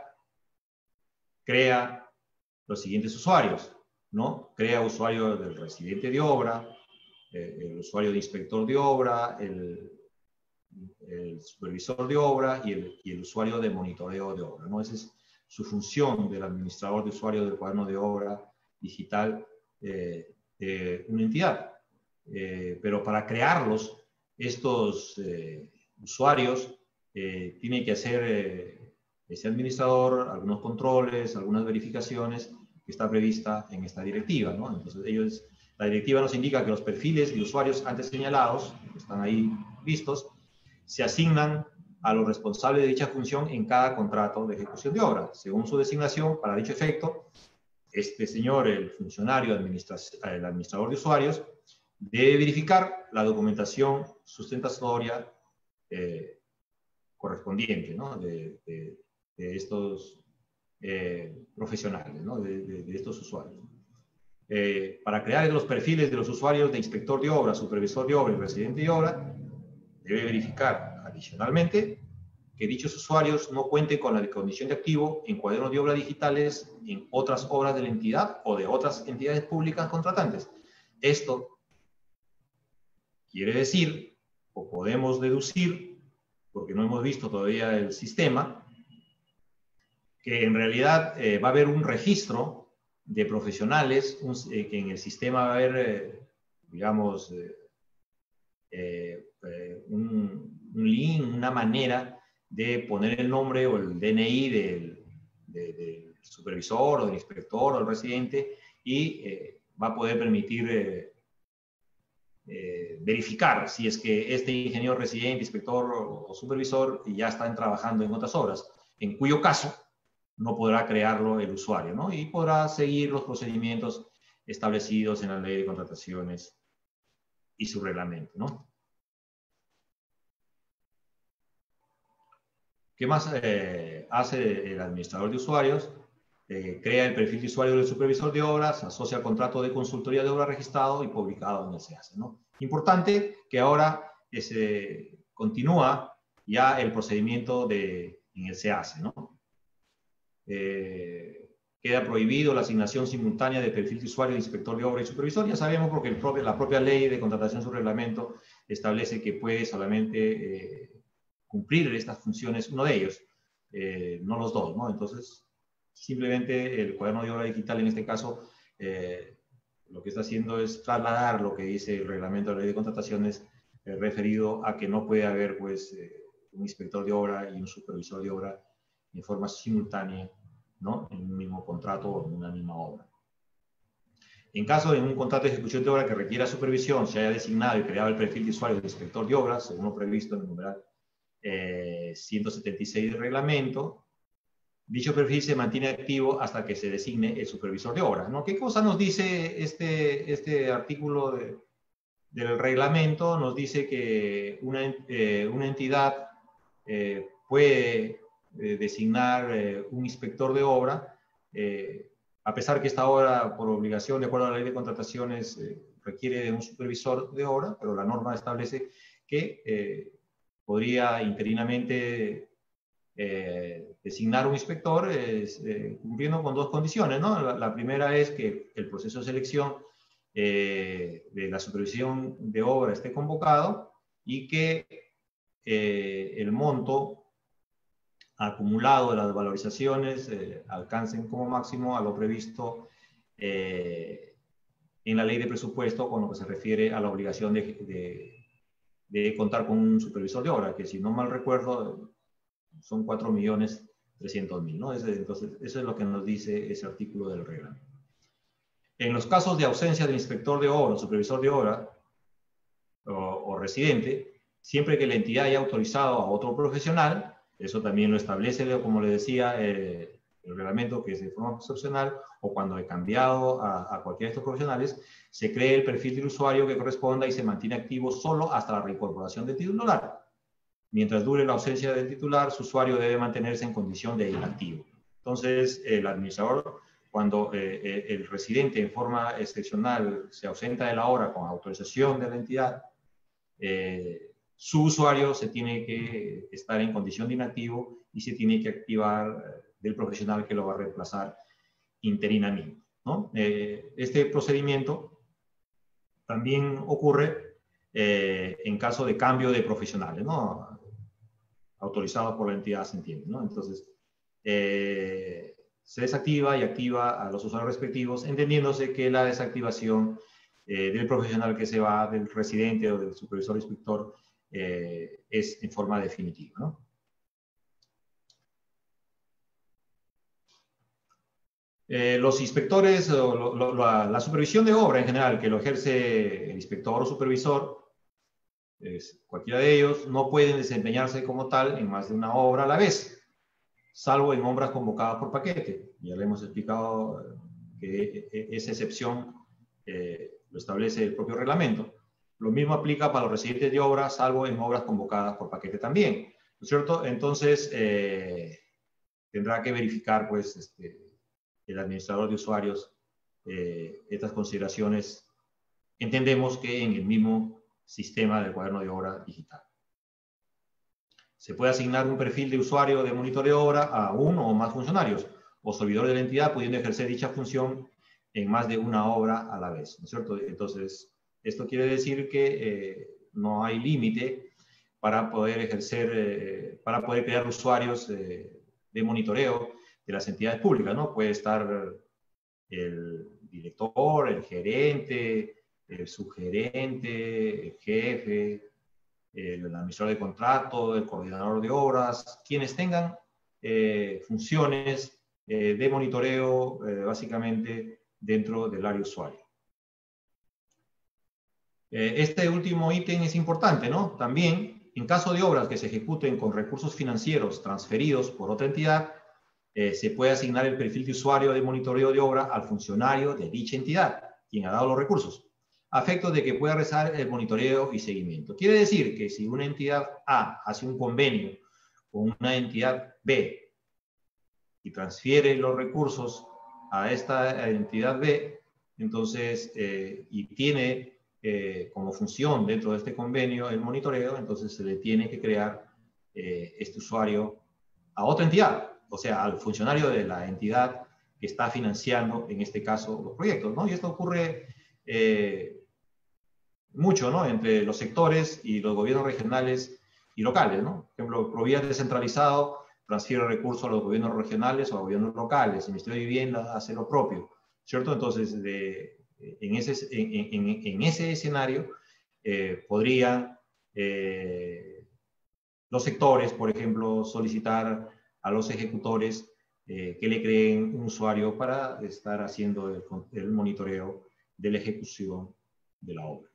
crea los siguientes usuarios, ¿no? Crea usuario del residente de obra, el usuario de inspector de obra, el supervisor de obra y el usuario de monitoreo de obra, ¿no? Esa es su función del administrador de usuario del cuaderno de obra digital de una entidad. Pero para crearlos, estos usuarios tiene que hacer ese administrador algunos controles, algunas verificaciones que está prevista en esta directiva, ¿no? Entonces, la directiva nos indica que los perfiles de usuarios antes señalados, que están ahí vistos, se asignan a los responsables de dicha función en cada contrato de ejecución de obra. Según su designación, para dicho efecto, este señor, el funcionario, el administrador de usuarios, debe verificar la documentación sustentatoria correspondiente, ¿no? de estos profesionales, ¿no? de estos usuarios. Para crear los perfiles de los usuarios de inspector de obra, supervisor de obra y residente de obra, debe verificar adicionalmente que dichos usuarios no cuenten con la condición de activo en cuadernos de obra digitales en otras obras de la entidad o de otras entidades públicas contratantes. Esto quiere decir, o podemos deducir, porque no hemos visto todavía el sistema, que en realidad va a haber un registro de profesionales, que en el sistema va a haber, digamos, un link, una manera de poner el nombre o el DNI del supervisor o del inspector o del residente y va a poder permitir verificar si es que este ingeniero residente, inspector o supervisor ya están trabajando en otras obras, en cuyo caso no podrá crearlo el usuario, ¿no? Y podrá seguir los procedimientos establecidos en la ley de contrataciones y su reglamento, ¿no? ¿Qué más hace el administrador de usuarios? Crea el perfil de usuario del supervisor de obras, asocia el contrato de consultoría de obra registrado y publicado en el SEACE, ¿no? Importante que ahora continúa ya el procedimiento en el SEACE, ¿no? Queda prohibido la asignación simultánea de perfil de usuario de inspector de obra y supervisor. Ya sabemos porque la propia ley de contratación, su reglamento, establece que puede solamente cumplir estas funciones uno de ellos, no los dos, ¿no? Entonces, simplemente el cuaderno de obra digital, en este caso, lo que está haciendo es trasladar lo que dice el reglamento de la ley de contrataciones referido a que no puede haber, pues, un inspector de obra y un supervisor de obra en forma simultánea, ¿no? En un mismo contrato o en una misma obra. En caso de un contrato de ejecución de obra que requiera supervisión, se haya designado y creado el perfil de usuario de inspector de obra, según lo previsto en el numeral 176 del reglamento, dicho perfil se mantiene activo hasta que se designe el supervisor de obra, ¿no? ¿Qué cosa nos dice este artículo del reglamento? Nos dice que una entidad puede designar un inspector de obra, a pesar que esta obra, por obligación, de acuerdo a la ley de contrataciones, requiere de un supervisor de obra, pero la norma establece que podría interinamente designar un inspector cumpliendo con dos condiciones, ¿no? La primera es que el proceso de selección de la supervisión de obra esté convocado y que el monto acumulado de las valorizaciones alcancen como máximo a lo previsto en la ley de presupuesto con lo que se refiere a la obligación de de contar con un supervisor de obra, que si no mal recuerdo son 4.300.000, ¿no? Entonces, eso es lo que nos dice ese artículo del reglamento. En los casos de ausencia del inspector de obra, supervisor de obra o residente, siempre que la entidad haya autorizado a otro profesional, eso también lo establece, como le decía, el reglamento, que es de forma excepcional, o cuando he cambiado a cualquiera de estos profesionales, se cree el perfil del usuario que corresponda y se mantiene activo solo hasta la reincorporación del titular. Mientras dure la ausencia del titular, su usuario debe mantenerse en condición de inactivo. Entonces, el administrador, cuando el residente en forma excepcional se ausenta de la obra con autorización de la entidad, su usuario se tiene que estar en condición de inactivo y se tiene que activar del profesional que lo va a reemplazar interinamente, ¿no? Este procedimiento también ocurre en caso de cambio de profesionales, ¿no? Autorizado por la entidad, se entiende, ¿no? Entonces, se desactiva y activa a los usuarios respectivos, entendiéndose que la desactivación del profesional que se va, del residente o del supervisor o inspector, es en forma definitiva, ¿no? Los inspectores, la supervisión de obra en general, que lo ejerce el inspector o supervisor, cualquiera de ellos, no pueden desempeñarse como tal en más de una obra a la vez, salvo en obras convocadas por paquete. Ya le hemos explicado que esa excepción lo establece el propio reglamento. Lo mismo aplica para los residentes de obra, salvo en obras convocadas por paquete también, ¿no es cierto? Entonces, tendrá que verificar, pues, el administrador de usuarios estas consideraciones. Entendemos que en el mismo sistema del cuaderno de obra digital. Se puede asignar un perfil de usuario de monitoreo de obra a uno o más funcionarios o servidores de la entidad, pudiendo ejercer dicha función en más de una obra a la vez, ¿no es cierto? Entonces, esto quiere decir que no hay límite para poder ejercer, para poder crear usuarios de monitoreo de las entidades públicas, ¿no? Puede estar el director, el gerente, el subgerente, el jefe, el administrador de contrato, el coordinador de obras, quienes tengan funciones de monitoreo básicamente dentro del área usuario. Este último ítem es importante, ¿no? También, en caso de obras que se ejecuten con recursos financieros transferidos por otra entidad, se puede asignar el perfil de usuario de monitoreo de obra al funcionario de dicha entidad, quien ha dado los recursos, a efectos de que pueda realizar el monitoreo y seguimiento. Quiere decir que si una entidad A hace un convenio con una entidad B y transfiere los recursos a esta entidad B, entonces, y tiene como función dentro de este convenio el monitoreo, entonces se le tiene que crear este usuario a otra entidad, o sea, al funcionario de la entidad que está financiando, en este caso, los proyectos, ¿no? Y esto ocurre mucho, ¿no? Entre los sectores y los gobiernos regionales y locales, ¿no? Por ejemplo, Provía descentralizado transfiere recursos a los gobiernos regionales o a gobiernos locales. El Ministerio de Vivienda hace lo propio, ¿cierto? Entonces, en ese escenario podrían los sectores, por ejemplo, solicitar a los ejecutores que le creen un usuario para estar haciendo el monitoreo de la ejecución de la obra.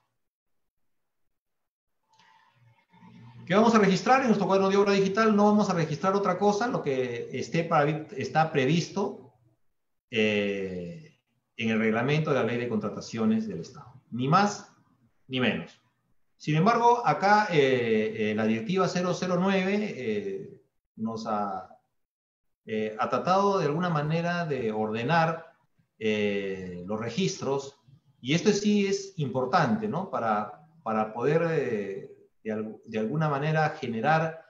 ¿Qué vamos a registrar en nuestro cuaderno de obra digital? No vamos a registrar otra cosa, lo que está previsto en el reglamento de la Ley de Contrataciones del Estado. Ni más ni menos. Sin embargo, acá la Directiva 009 nos ha tratado de alguna manera de ordenar los registros, y esto sí es importante, ¿no? Para poder de alguna manera generar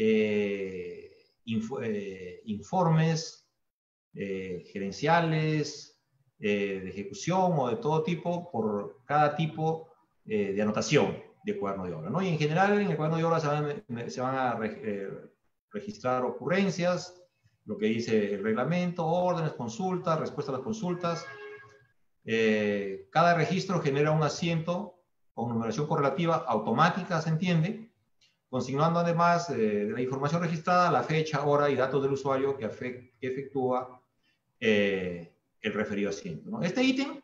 informes gerenciales, de ejecución o de todo tipo, por cada tipo de anotación de cuaderno de obra, ¿no? Y en general en el cuaderno de obra se van a registrar ocurrencias, lo que dice el reglamento, órdenes, consultas, respuesta a las consultas. Cada registro genera un asiento con numeración correlativa automática, se entiende, consignando además de la información registrada la fecha, hora y datos del usuario que efectúa el referido asiento, ¿no? Este ítem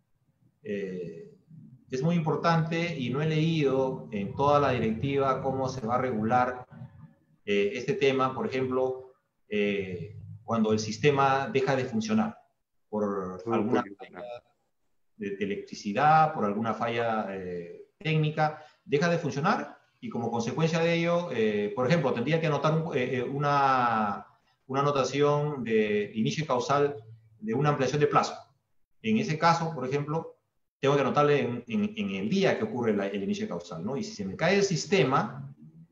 es muy importante y no he leído en toda la directiva cómo se va a regular este tema, por ejemplo, cuando el sistema deja de funcionar por alguna falla de electricidad, por alguna falla técnica, deja de funcionar y como consecuencia de ello, por ejemplo, tendría que anotar una anotación de inicio causal de una ampliación de plazo. En ese caso, por ejemplo, tengo que anotarle en el día que ocurre el inicio causal, ¿no? Y si se me cae el sistema,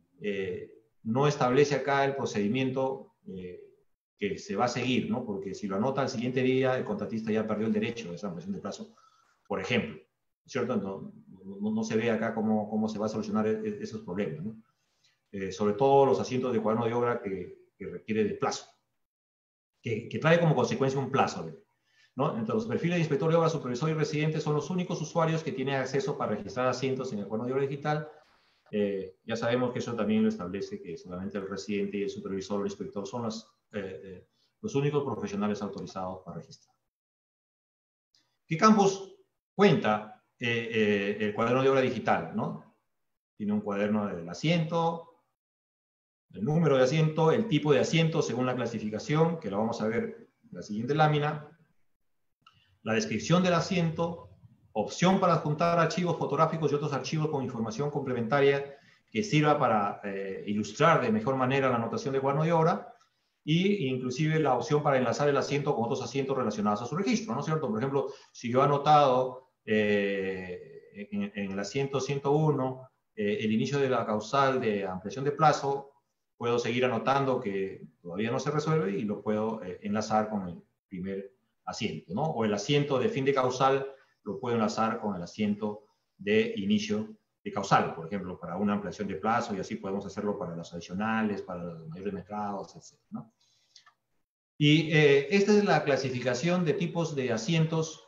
no establece acá el procedimiento que se va a seguir, ¿no? Porque si lo anota al siguiente día, el contratista ya perdió el derecho de esa ampliación de plazo, por ejemplo, ¿cierto? No se ve acá cómo se va a solucionar esos problemas, ¿no? Sobre todo los asientos de cuaderno de obra que requiere de plazo, que trae como consecuencia un plazo, ¿no? Entonces, los perfiles de inspector de obra, supervisor y residente son los únicos usuarios que tienen acceso para registrar asientos en el cuaderno de obra digital. Ya sabemos que eso también lo establece que solamente el residente y el supervisor o el inspector son los únicos profesionales autorizados para registrar. ¿Qué campos cuenta el cuaderno de obra digital, ¿no? Tiene un cuaderno del asiento, el número de asiento, el tipo de asiento según la clasificación, que lo vamos a ver en la siguiente lámina, la descripción del asiento, opción para adjuntar archivos fotográficos y otros archivos con información complementaria que sirva para ilustrar de mejor manera la anotación de cuaderno de obra, y inclusive la opción para enlazar el asiento con otros asientos relacionados a su registro, ¿no es cierto? Por ejemplo, si yo he anotado en el asiento 101 el inicio de la causal de ampliación de plazo, puedo seguir anotando que todavía no se resuelve y lo puedo enlazar con el primer asiento, ¿no? O el asiento de fin de causal lo puedo enlazar con el asiento de inicio de causal, por ejemplo, para una ampliación de plazo, y así podemos hacerlo para los adicionales, para los mayores mercados, etc., ¿no? Y esta es la clasificación de tipos de asientos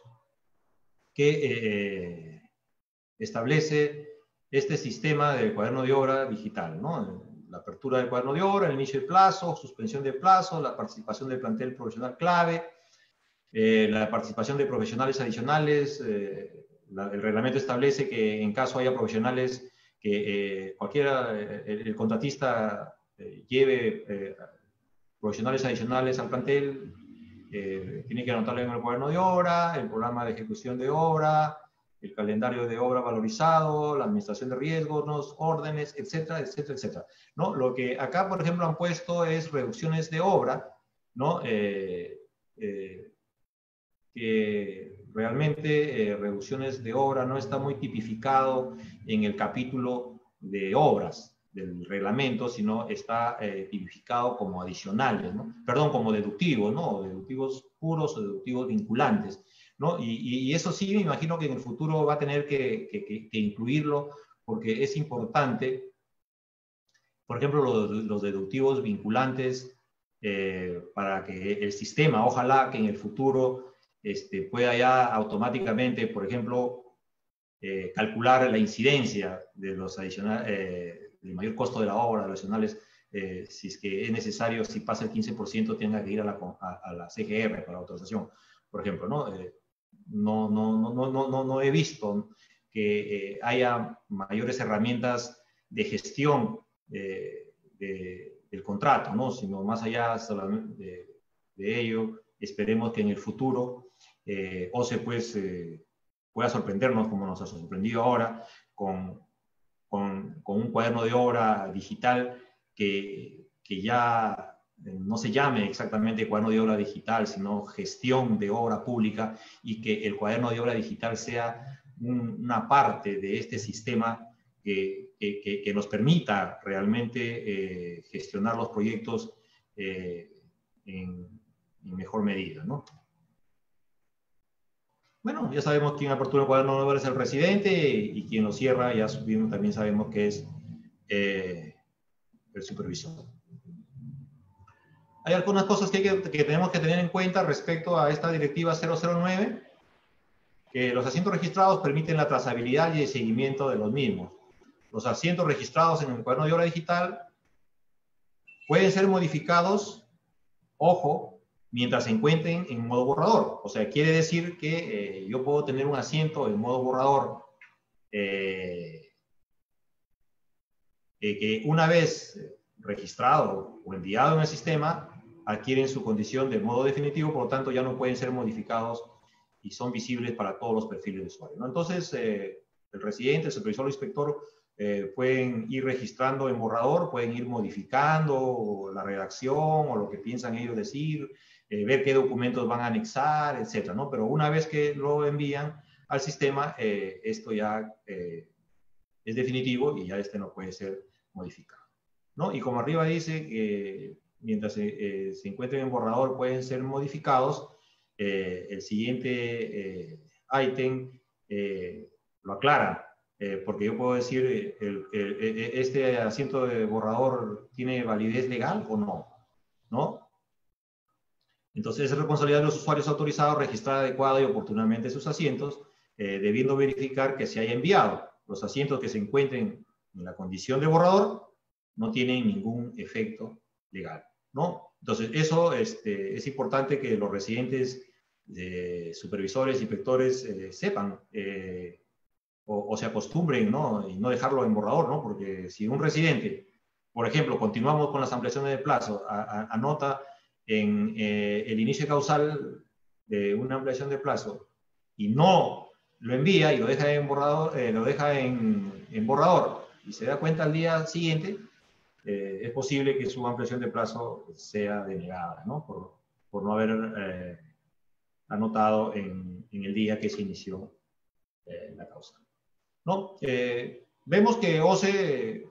que establece este sistema del cuaderno de obra digital, ¿no? La apertura del cuaderno de obra, el inicio de plazo, suspensión de plazo, la participación del plantel profesional clave, la participación de profesionales adicionales. El reglamento establece que en caso haya profesionales que el contratista lleve profesionales adicionales al plantel, tiene que anotarlo en el cuaderno de obra, el programa de ejecución de obra, el calendario de obra valorizado, la administración de riesgos, ¿no? Órdenes, etcétera, etcétera, etcétera, ¿no? Lo que acá, por ejemplo, han puesto es reducciones de obra, ¿no? Que realmente reducciones de obra no está muy tipificado en el capítulo de obras del reglamento, sino está tipificado como adicionales, ¿no? Perdón, como deductivos, ¿no? Deductivos puros o deductivos vinculantes, ¿no? Y eso sí, me imagino que en el futuro va a tener que incluirlo, porque es importante, por ejemplo, los deductivos vinculantes, para que el sistema, ojalá que en el futuro pueda ya automáticamente, por ejemplo, calcular la incidencia de los del mayor costo de la obra, de los adicionales, si es que es necesario, si pasa el 15%, tenga que ir a la CGR para autorización, por ejemplo, ¿no? No he visto que haya mayores herramientas de gestión del contrato, ¿no? Sino más allá de ello, esperemos que en el futuro OCE pues pueda sorprendernos como nos ha sorprendido ahora con un cuaderno de obra digital que ya no se llame exactamente cuaderno de obra digital, sino gestión de obra pública, y que el cuaderno de obra digital sea una parte de este sistema que nos permita realmente gestionar los proyectos en mejor medida, ¿no? Bueno, ya sabemos quién apertura el cuaderno de obra es el residente, y quien lo cierra ya también sabemos que es el supervisor. Hay algunas cosas que tenemos que tener en cuenta respecto a esta directiva 009, que los asientos registrados permiten la trazabilidad y el seguimiento de los mismos. Los asientos registrados en el cuaderno de obra digital pueden ser modificados, ojo, mientras se encuentren en modo borrador. O sea, quiere decir que yo puedo tener un asiento en modo borrador que una vez registrado o enviado en el sistema, adquieren su condición de modo definitivo, por lo tanto ya no pueden ser modificados y son visibles para todos los perfiles de usuario, ¿no? Entonces, el residente, el supervisor o el inspector pueden ir registrando en borrador, pueden ir modificando la redacción o lo que piensan ellos decir, ver qué documentos van a anexar, etcétera, ¿no? Pero una vez que lo envían al sistema, esto ya es definitivo y ya este no puede ser modificado, ¿no? Y como arriba dice que mientras se encuentren en borrador pueden ser modificados, el siguiente ítem lo aclara, porque yo puedo decir, ¿este asiento de borrador tiene validez legal o no? ¿No? Entonces es responsabilidad de los usuarios autorizados registrar adecuada y oportunamente sus asientos, debiendo verificar que se haya enviado. Los asientos que se encuentren en la condición de borrador no tienen ningún efecto legal, ¿no? Entonces, eso es importante que los residentes, supervisores, inspectores sepan o se acostumbren, ¿no? Y no dejarlo en borrador, ¿no? Porque si un residente, por ejemplo, continuamos con las ampliaciones de plazo, anota en el inicio causal de una ampliación de plazo y no lo envía y lo deja en borrador, en borrador y se da cuenta al día siguiente, es posible que su ampliación de plazo sea denegada, ¿no? Por no haber anotado en el día que se inició la causa, ¿no? Vemos que OCE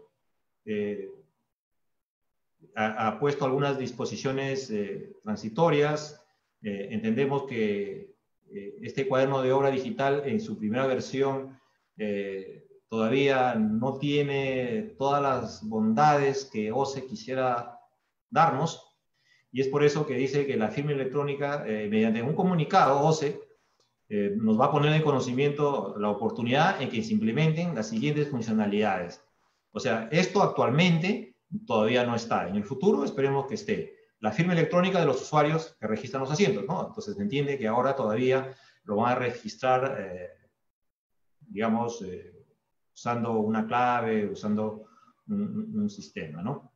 ha puesto algunas disposiciones transitorias. Entendemos que este cuaderno de obra digital en su primera versión todavía no tiene todas las bondades que OCE quisiera darnos, y es por eso que dice que la firma electrónica, mediante un comunicado, OCE nos va a poner en conocimiento la oportunidad en que se implementen las siguientes funcionalidades. O sea, esto actualmente todavía no está. En el futuro esperemos que esté. La firma electrónica de los usuarios que registran los asientos, ¿no? Entonces se entiende que ahora todavía lo van a registrar, digamos, usando una clave, usando un sistema, ¿no?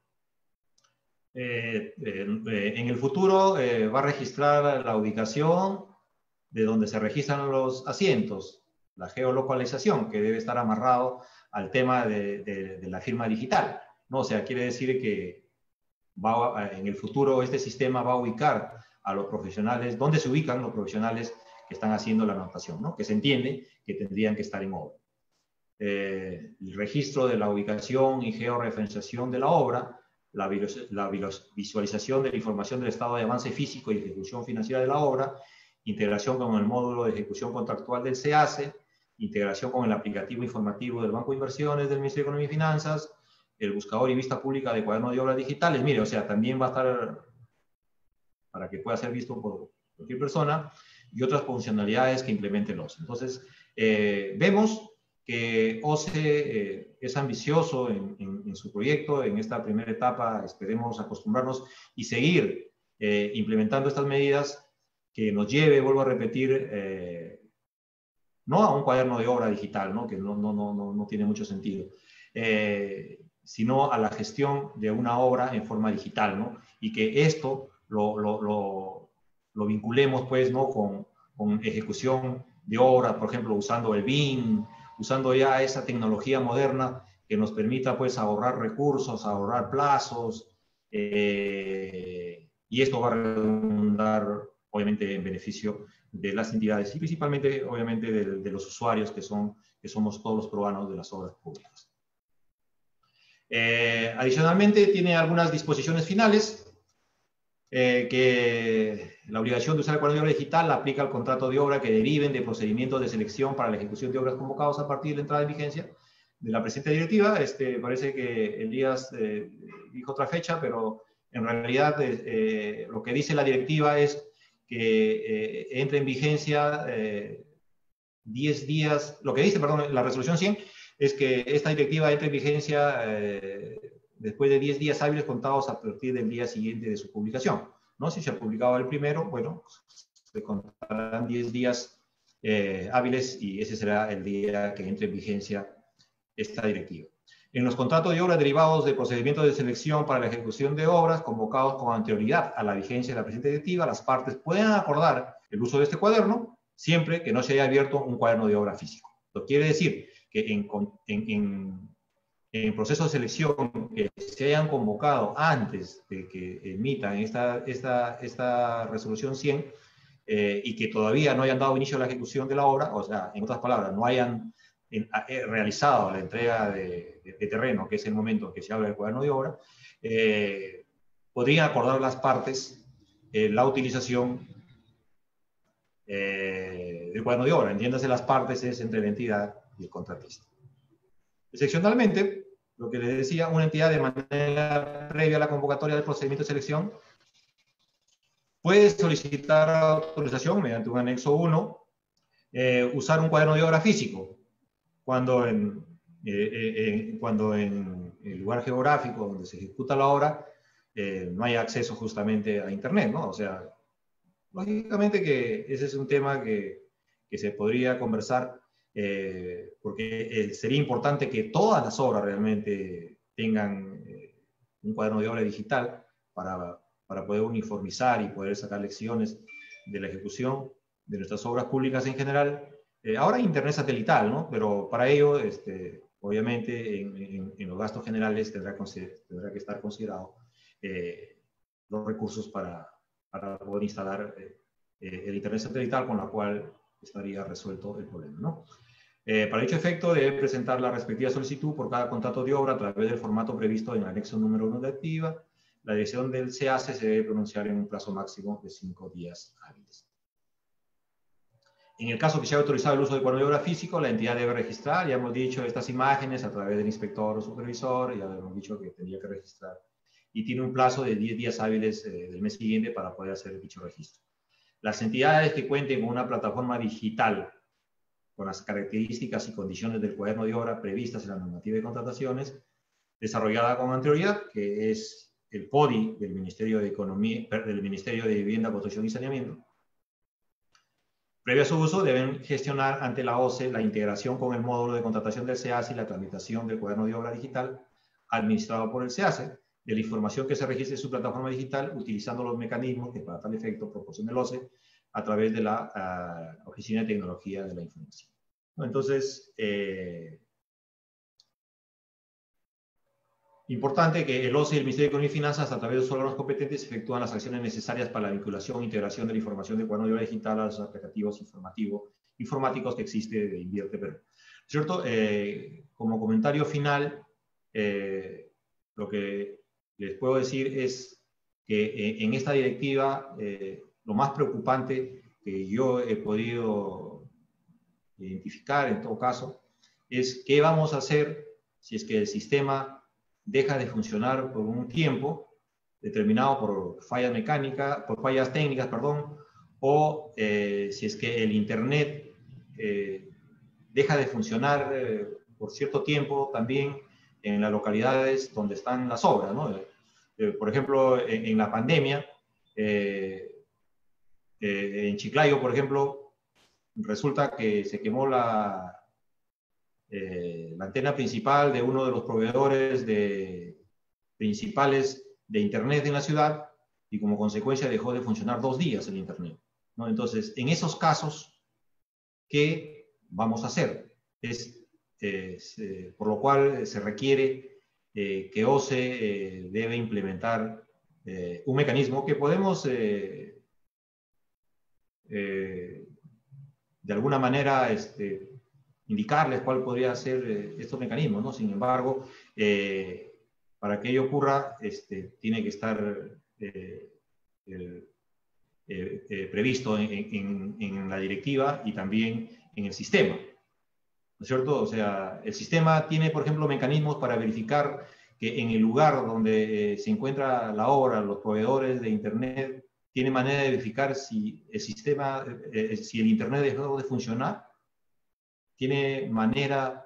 En el futuro va a registrar la ubicación de donde se registran los asientos, la geolocalización, que debe estar amarrado al tema de la firma digital, ¿no? O sea, quiere decir que en el futuro este sistema va a ubicar a los profesionales, dónde se ubican los profesionales que están haciendo la anotación, ¿no? Que se entiende que tendrían que estar en obra. El registro de la ubicación y georreferenciación de la obra, la visualización de la información del estado de avance físico y ejecución financiera de la obra, integración con el módulo de ejecución contractual del SEACE, integración con el aplicativo informativo del Banco de Inversiones del Ministerio de Economía y Finanzas, el buscador y vista pública de cuaderno de obras digitales. Mire, o sea, también va a estar para que pueda ser visto por cualquier persona, y otras funcionalidades que implemente el OCE. Entonces, vemos que OCE es ambicioso en su proyecto, en esta primera etapa. Esperemos acostumbrarnos y seguir implementando estas medidas que nos lleve, vuelvo a repetir, no a un cuaderno de obra digital, ¿no? Que no tiene mucho sentido, sino a la gestión de una obra en forma digital, ¿no? Y que esto lo vinculemos, pues, ¿no? Con ejecución de obra, por ejemplo, usando el BIM, usando ya esa tecnología moderna que nos permita, pues, ahorrar recursos, ahorrar plazos, y esto va a redundar, obviamente, en beneficio de las entidades y principalmente, obviamente, de los usuarios que somos todos los peruanos de las obras públicas. Adicionalmente, tiene algunas disposiciones finales que la obligación de usar el cuaderno de obra digital aplica al contrato de obra que deriven de procedimientos de selección para la ejecución de obras convocados a partir de la entrada en vigencia de la presente directiva. Parece que Elías dijo otra fecha, pero en realidad lo que dice la directiva es que entre en vigencia 10 días, lo que dice, perdón, la resolución 100, es que esta directiva entre en vigencia después de 10 días hábiles contados a partir del día siguiente de su publicación, ¿no? Si se ha publicado el primero, bueno, se contarán 10 días hábiles y ese será el día que entre en vigencia esta directiva. En los contratos de obra derivados de procedimientos de selección para la ejecución de obras convocados con anterioridad a la vigencia de la presente directiva, las partes pueden acordar el uso de este cuaderno siempre que no se haya abierto un cuaderno de obra físico. Esto quiere decir que en proceso de selección que se hayan convocado antes de que emitan esta resolución 100 y que todavía no hayan dado inicio a la ejecución de la obra, o sea, en otras palabras, no hayan realizado la entrega de terreno, que es el momento en que se habla del cuaderno de obra, podrían acordar las partes la utilización del cuaderno de obra. Entiéndase, las partes es entre la entidad y el contratista. Excepcionalmente, lo que les decía, una entidad de manera previa a la convocatoria del procedimiento de selección puede solicitar autorización mediante un anexo 1, usar un cuaderno de obra físico, cuando en el lugar geográfico donde se ejecuta la obra no hay acceso justamente a Internet, ¿no? O sea, lógicamente que ese es un tema que se podría conversar, porque sería importante que todas las obras realmente tengan un cuaderno de obra digital para poder uniformizar y poder sacar lecciones de la ejecución de nuestras obras públicas en general. Ahora hay internet satelital, ¿no? Pero para ello, obviamente, en los gastos generales tendrá que estar considerado los recursos para poder instalar el internet satelital, con la cual estaría resuelto el problema, ¿no? Para dicho efecto, debe presentar la respectiva solicitud por cada contrato de obra a través del formato previsto en el anexo número 1 de la directiva. La dirección del SEACE se debe pronunciar en un plazo máximo de 5 días hábiles. En el caso que se haya autorizado el uso de cuaderno de obra físico, la entidad debe registrar, ya hemos dicho, estas imágenes a través del inspector o supervisor, ya hemos dicho que tendría que registrar, y tiene un plazo de 10 días hábiles del mes siguiente para poder hacer dicho registro. Las entidades que cuenten con una plataforma digital con las características y condiciones del cuaderno de obra previstas en la normativa de contrataciones, desarrollada con anterioridad, que es el PODI del Ministerio de Economía, del Ministerio de Vivienda, Construcción y Saneamiento. Previo a su uso, deben gestionar ante la OCE la integración con el módulo de contratación del SEACE y la tramitación del cuaderno de obra digital administrado por el SEACE, de la información que se registre en su plataforma digital, utilizando los mecanismos que para tal efecto proporciona el OCE a través de la Oficina de Tecnología de la Información. Entonces, importante que el OCE y el Ministerio de Economía y Finanzas, a través de sus órganos competentes, efectúan las acciones necesarias para la vinculación e integración de la información del cuaderno de obra digital a los aplicativos informáticos que existe de Invierte Perú. ¿Cierto? Como comentario final, lo que les puedo decir es que en esta directiva, lo más preocupante que yo he podido identificar en todo caso es qué vamos a hacer si es que el sistema deja de funcionar por un tiempo determinado por fallas mecánicas, por fallas técnicas, perdón, o si es que el Internet deja de funcionar por cierto tiempo también en las localidades donde están las obras, ¿no? Por ejemplo, en la pandemia, en Chiclayo, por ejemplo, resulta que se quemó la antena principal de uno de los proveedores principales de Internet en la ciudad, y como consecuencia dejó de funcionar 2 días el Internet, ¿no? Entonces, en esos casos, ¿qué vamos a hacer? Por lo cual se requiere que OCE debe implementar un mecanismo que podemos de alguna manera indicarles cuál podría ser estos mecanismos, ¿no? Sin embargo, para que ello ocurra, tiene que estar previsto en la directiva y también en el sistema, ¿no es cierto? O sea, el sistema tiene, por ejemplo, mecanismos para verificar que en el lugar donde se encuentra la obra, los proveedores de Internet, tiene manera de verificar si el sistema, si el Internet dejó de funcionar, tiene manera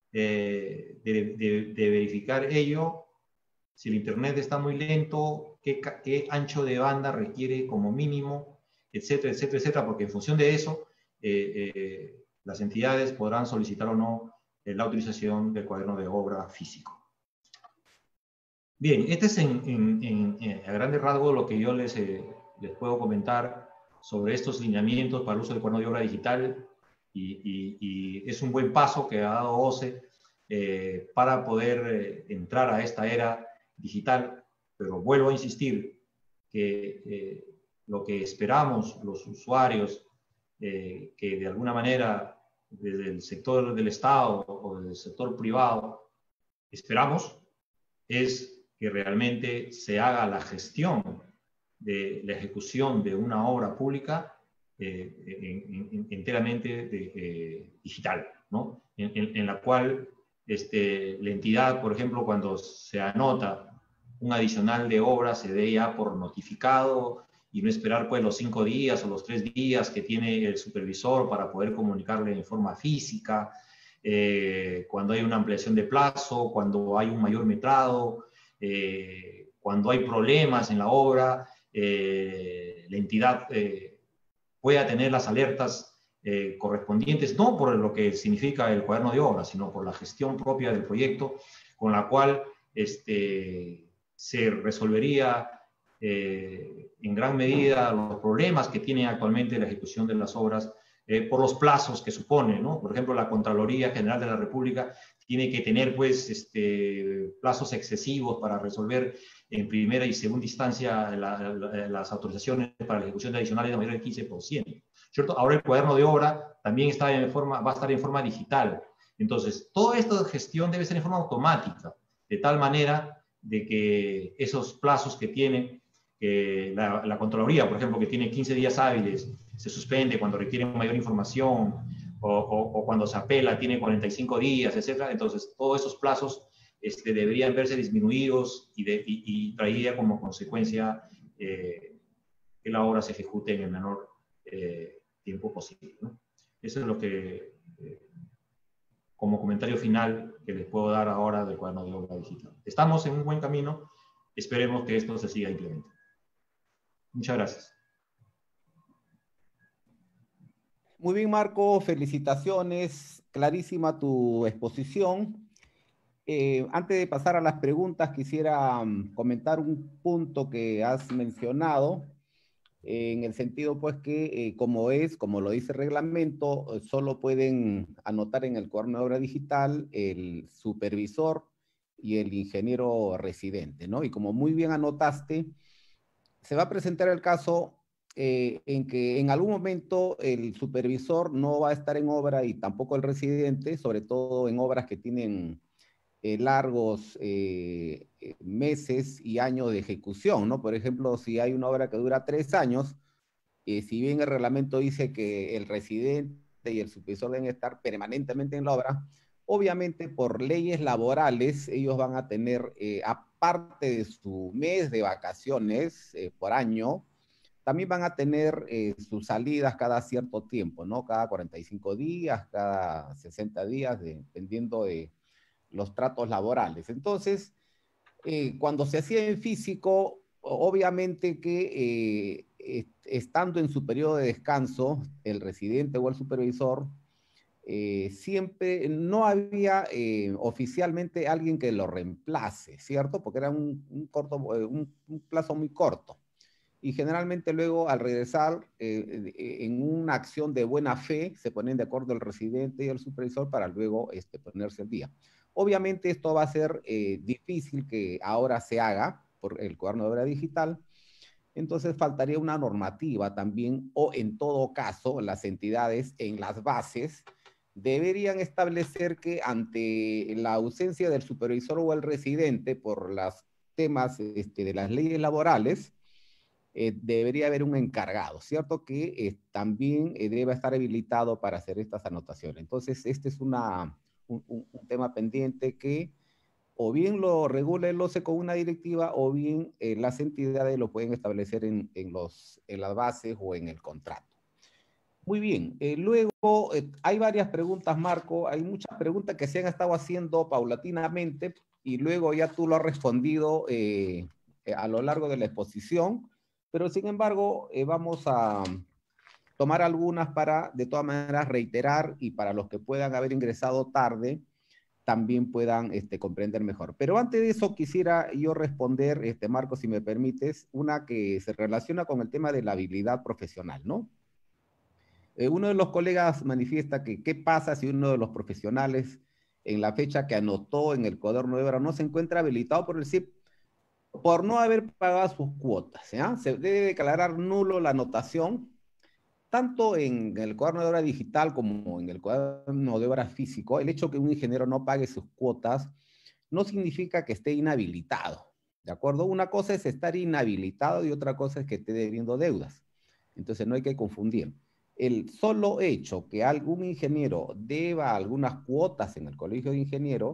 de verificar ello. Si el internet está muy lento, qué ancho de banda requiere como mínimo, etcétera, etcétera, etcétera, porque en función de eso, las entidades podrán solicitar o no la utilización del cuaderno de obra físico. Bien, este es a grandes rasgos lo que yo les puedo comentar sobre estos lineamientos para el uso del cuaderno de obra digital, y es un buen paso que ha dado OCE para poder entrar a esta era digital, pero vuelvo a insistir que lo que esperamos los usuarios, que de alguna manera desde el sector del Estado o del sector privado esperamos, es que realmente se haga la gestión de la ejecución de una obra pública enteramente digital, ¿no? En la cual la entidad, por ejemplo, cuando se anota un adicional de obra, se dé ya por notificado y no esperar pues los 5 días o los 3 días que tiene el supervisor para poder comunicarle en forma física, cuando hay una ampliación de plazo, cuando hay un mayor metrado, cuando hay problemas en la obra, la entidad pueda tener las alertas correspondientes, no por lo que significa el cuaderno de obra, sino por la gestión propia del proyecto, con la cual se resolvería en gran medida los problemas que tiene actualmente la ejecución de las obras por los plazos que supone, ¿no? Por ejemplo, la Contraloría General de la República tiene que tener pues plazos excesivos para resolver en primera y segunda instancia las autorizaciones para la ejecución de adicionales de mayor del 15%, ¿cierto? Ahora el cuaderno de obra también va a estar en forma digital. Entonces, toda esta gestión debe ser en forma automática, de tal manera de que esos plazos que tiene la Contraloría, por ejemplo, que tiene 15 días hábiles, se suspende cuando requiere mayor información, o cuando se apela tiene 45 días, etcétera. Entonces, todos esos plazos deberían verse disminuidos y traería como consecuencia que la obra se ejecute en el menor tiempo posible, ¿no? Eso es lo que, como comentario final, que les puedo dar ahora del cuaderno de obra digital. Estamos en un buen camino, esperemos que esto se siga implementando. Muchas gracias. Muy bien, Marco, felicitaciones, clarísima tu exposición. Antes de pasar a las preguntas, quisiera comentar un punto que has mencionado, en el sentido pues que como lo dice el reglamento, solo pueden anotar en el cuaderno de obra digital el supervisor y el ingeniero residente, ¿no? Y como muy bien anotaste, se va a presentar el caso en que en algún momento el supervisor no va a estar en obra y tampoco el residente, sobre todo en obras que tienen largos meses y años de ejecución, ¿no? Por ejemplo, si hay una obra que dura 3 años, si bien el reglamento dice que el residente y el supervisor deben estar permanentemente en la obra, obviamente por leyes laborales ellos van a tener, aparte de su mes de vacaciones por año, también van a tener sus salidas cada cierto tiempo, ¿no? Cada 45 días, cada 60 días, dependiendo de los tratos laborales. Entonces, cuando se hacía en físico, obviamente que estando en su periodo de descanso, el residente o el supervisor, siempre no había oficialmente alguien que lo reemplace, ¿cierto? Porque era un plazo muy corto. Y generalmente luego al regresar en una acción de buena fe se ponen de acuerdo el residente y el supervisor para luego ponerse al día. Obviamente esto va a ser difícil que ahora se haga por el cuaderno de obra digital, entonces faltaría una normativa también, o en todo caso las entidades en las bases deberían establecer que ante la ausencia del supervisor o el residente por los temas de las leyes laborales, debería haber un encargado, ¿cierto? Que también debe estar habilitado para hacer estas anotaciones. Entonces, este es un tema pendiente que o bien lo regula el OCE con una directiva o bien las entidades lo pueden establecer en las bases o en el contrato. Muy bien. Luego, hay varias preguntas, Marco. Hay muchas preguntas que se han estado haciendo paulatinamente y luego ya tú lo has respondido a lo largo de la exposición. Pero, sin embargo, vamos a tomar algunas para, de todas maneras, reiterar y para los que puedan haber ingresado tarde, también puedan comprender mejor. Pero antes de eso quisiera yo responder, Marco, si me permites, una que se relaciona con el tema de la habilidad profesional, ¿no? Uno de los colegas manifiesta que qué pasa si uno de los profesionales en la fecha que anotó en el cuaderno de obra no se encuentra habilitado por el CIP por no haber pagado sus cuotas. ¿Ya? Se debe declarar nulo la anotación, tanto en el cuaderno de obra digital como en el cuaderno de obra físico. El hecho que un ingeniero no pague sus cuotas no significa que esté inhabilitado. ¿De acuerdo? Una cosa es estar inhabilitado y otra cosa es que esté debiendo deudas. Entonces no hay que confundir. El solo hecho que algún ingeniero deba algunas cuotas en el colegio de ingenieros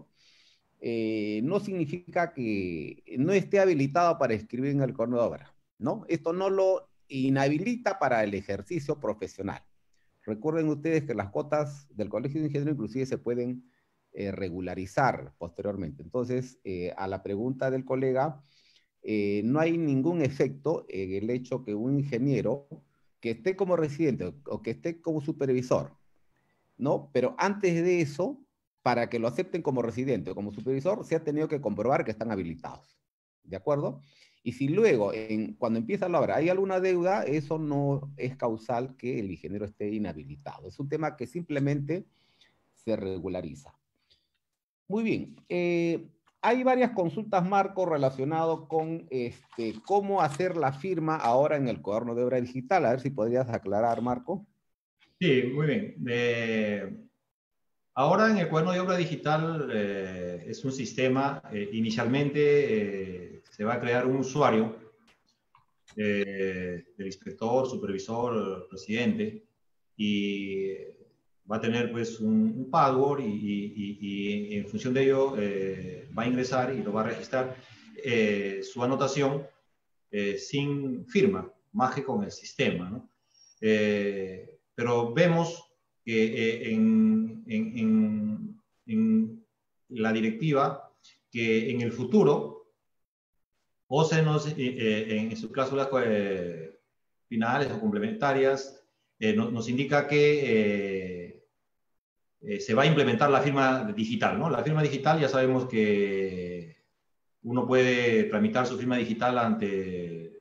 no significa que no esté habilitado para escribir en el cuaderno de obra, ¿no? Esto no lo inhabilita para el ejercicio profesional. Recuerden ustedes que las cuotas del colegio de ingenieros inclusive se pueden regularizar posteriormente. Entonces, a la pregunta del colega, no hay ningún efecto en el hecho que un ingeniero que esté como residente o que esté como supervisor, ¿no? Pero antes de eso, para que lo acepten como residente o como supervisor, se ha tenido que comprobar que están habilitados, ¿de acuerdo? Y si luego, cuando empieza la obra, hay alguna deuda, eso no es causal que el ingeniero esté inhabilitado. Es un tema que simplemente se regulariza. Muy bien. Hay varias consultas, Marco, relacionado con cómo hacer la firma ahora en el cuaderno de obra digital. A ver si podrías aclarar, Marco. Sí, muy bien. Ahora en el cuaderno de obra digital es un sistema, inicialmente se va a crear un usuario del inspector, supervisor, presidente, y va a tener pues un password y en función de ello va a ingresar y lo va a registrar su anotación sin firma, más que con el sistema, ¿no? Pero vemos que en la directiva que en el futuro OCE en sus cláusulas finales o complementarias nos indica que se va a implementar la firma digital, ¿no? La firma digital ya sabemos que uno puede tramitar su firma digital ante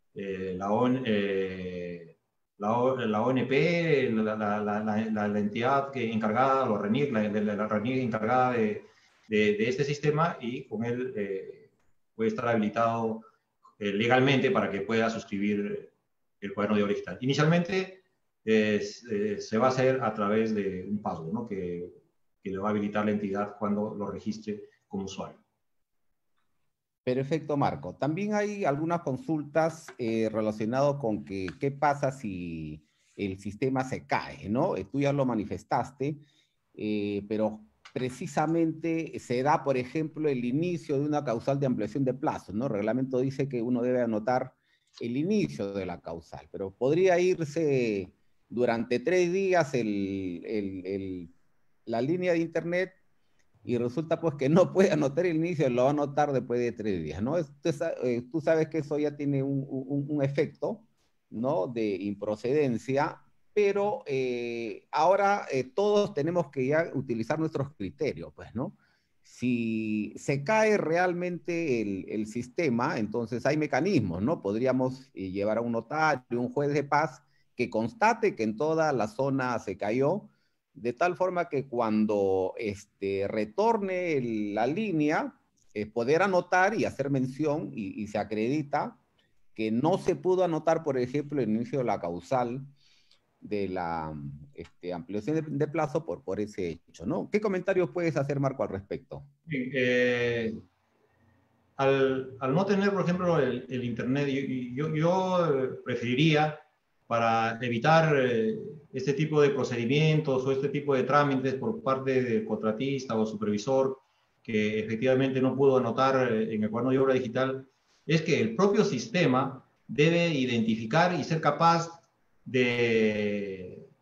la ONP, la entidad encargada, la RENIEC, la RENIEC encargada de este sistema, y con él puede estar habilitado legalmente para que pueda suscribir el cuaderno de obra digital. Inicialmente se va a hacer a través de un password, ¿no? que le va a habilitar la entidad cuando lo registre como usuario. Perfecto, Marco. También hay algunas consultas relacionadas con qué pasa si el sistema se cae, ¿no? Tú ya lo manifestaste, pero precisamente se da, por ejemplo, el inicio de una causal de ampliación de plazos, ¿no? El reglamento dice que uno debe anotar el inicio de la causal, pero podría irse durante 3 días la línea de internet y resulta pues que no puede anotar el inicio, lo va a anotar después de 3 días, ¿no? Tú sabes que eso ya tiene un efecto, ¿no? De improcedencia, pero ahora todos tenemos que ya utilizar nuestros criterios, pues, ¿no? Si se cae realmente el sistema, entonces hay mecanismos, ¿no? Podríamos llevar a un notario, un juez de paz, que constate que en toda la zona se cayó, de tal forma que cuando retorne la línea, poder anotar y hacer mención y se acredita que no se pudo anotar, por ejemplo, el inicio de la causal de la ampliación de plazo por ese hecho, ¿no? ¿Qué comentarios puedes hacer, Marco, al respecto? Al no tener, por ejemplo, el Internet, yo preferiría, para evitar este tipo de procedimientos o este tipo de trámites por parte del contratista o supervisor que efectivamente no pudo anotar en el cuaderno de obra digital, es que el propio sistema debe identificar y ser capaz de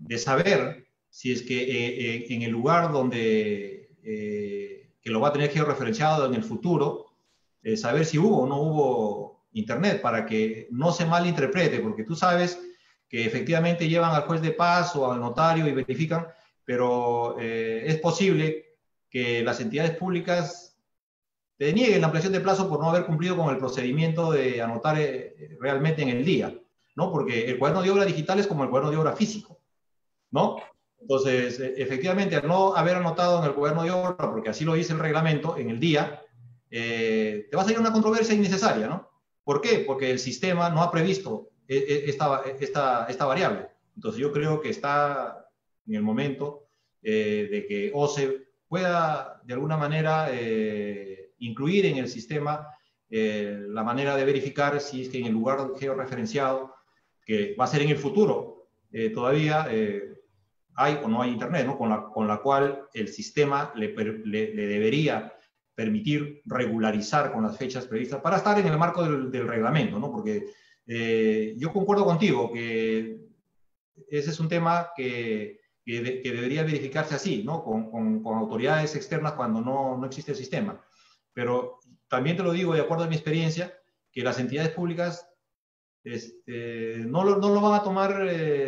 de saber si es que en el lugar donde que lo va a tener georreferenciado en el futuro, saber si hubo o no hubo internet para que no se malinterprete, porque tú sabes que efectivamente llevan al juez de paz o al notario y verifican, pero es posible que las entidades públicas te nieguen la ampliación de plazo por no haber cumplido con el procedimiento de anotar realmente en el día, ¿no? Porque el cuaderno de obra digital es como el cuaderno de obra físico, ¿no? Entonces, efectivamente, al no haber anotado en el cuaderno de obra, porque así lo dice el reglamento, en el día, te vas a ir a una controversia innecesaria, ¿no? ¿Por qué? Porque el sistema no ha previsto esta variable. Entonces, yo creo que está en el momento de que OCE pueda, de alguna manera, incluir en el sistema la manera de verificar si es que en el lugar georreferenciado, que va a ser en el futuro, todavía hay o no hay internet, ¿no? Con la cual el sistema le debería permitir regularizar con las fechas previstas para estar en el marco del reglamento, ¿no? Porque yo concuerdo contigo que ese es un tema que debería verificarse así, ¿no? Con autoridades externas cuando no existe el sistema. Pero también te lo digo, de acuerdo a mi experiencia, que las entidades públicas no lo van a tomar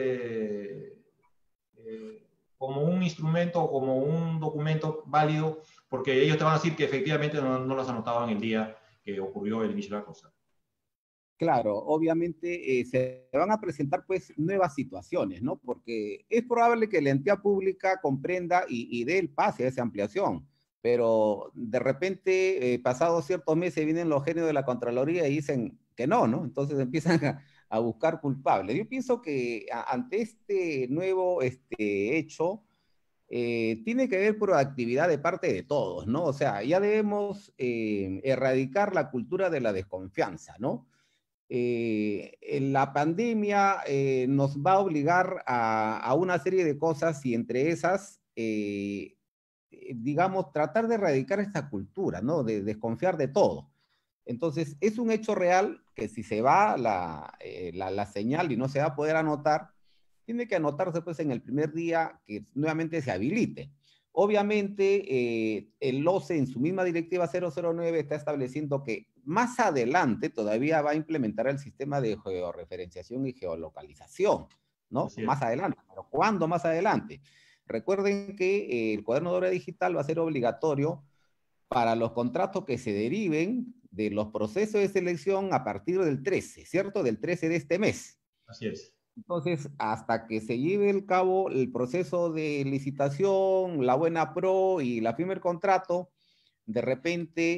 como un instrumento o como un documento válido, porque ellos te van a decir que efectivamente no los anotaban el día que ocurrió el inicio de la cosa. Claro, obviamente se van a presentar pues nuevas situaciones, ¿no? Porque es probable que la entidad pública comprenda y dé el pase a esa ampliación, pero de repente, pasados ciertos meses, vienen los genios de la Contraloría y dicen que no, ¿no? Entonces empiezan a buscar culpables. Yo pienso que ante este nuevo hecho, tiene que haber proactividad de parte de todos, ¿no? O sea, ya debemos erradicar la cultura de la desconfianza, ¿no? En la pandemia nos va a obligar a una serie de cosas y entre esas, digamos, tratar de erradicar esta cultura, ¿no? De desconfiar de todo. Entonces, es un hecho real que si se va la señal y no se va a poder anotar, tiene que anotarse pues en el primer día que nuevamente se habilite. Obviamente, el OCE en su misma directiva 009 está estableciendo que más adelante todavía va a implementar el sistema de georreferenciación y geolocalización, ¿no? Así es. Más adelante. ¿Pero cuándo más adelante? Recuerden que el cuaderno de obra digital va a ser obligatorio para los contratos que se deriven de los procesos de selección a partir del 13, ¿cierto? Del 13 de este mes. Así es. Entonces, hasta que se lleve el cabo el proceso de licitación, la buena pro y la firma del contrato, de repente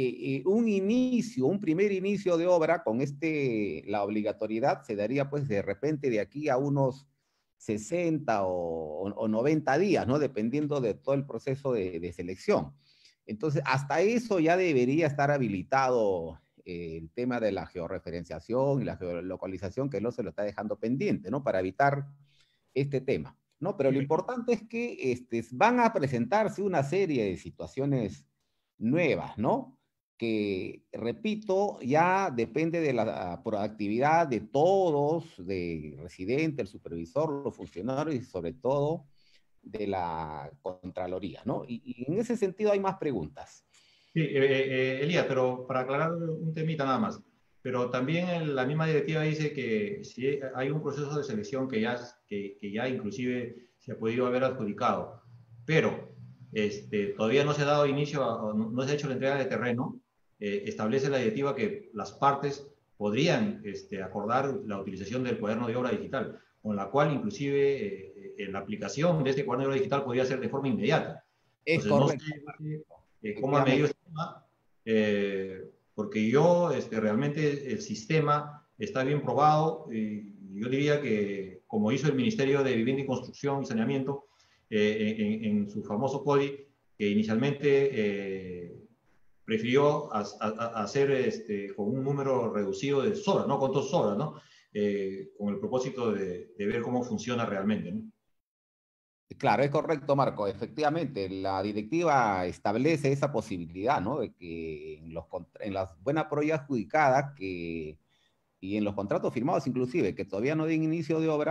un primer inicio de obra con la obligatoriedad se daría pues de repente de aquí a unos 60 o 90 días, ¿no? Dependiendo de todo el proceso de selección. Entonces, hasta eso ya debería estar habilitado el tema de la georreferenciación y la geolocalización, que no se lo está dejando pendiente, ¿no? Para evitar este tema, ¿no? Pero lo importante es que van a presentarse una serie de situaciones nuevas, ¿no? Que, repito, ya depende de la proactividad de todos, de residente, el supervisor, los funcionarios y sobre todo de la Contraloría, ¿no? Y en ese sentido hay más preguntas. Sí, Elías, pero para aclarar un temita nada más, pero también la misma directiva dice que si hay un proceso de selección que ya inclusive se ha podido haber adjudicado, pero todavía no se ha dado inicio, no se ha hecho la entrega de terreno, establece la directiva que las partes podrían acordar la utilización del cuaderno de obra digital, con la cual inclusive la aplicación de este cuaderno de obra digital podría ser de forma inmediata. Es Entonces, no correcto. sé cómo ha medido Efectivamente. este tema, porque yo realmente el sistema está bien probado y yo diría que como hizo el Ministerio de Vivienda y Construcción y Saneamiento en su famoso CODI, que inicialmente prefirió hacer con un número reducido de sobras, no con dos sobras, ¿no? Con el propósito de ver cómo funciona realmente, ¿no? Claro, es correcto, Marco. Efectivamente, la directiva establece esa posibilidad, ¿no? De que en las buenas pruebas adjudicadas y en los contratos firmados inclusive, que todavía no den inicio de obra,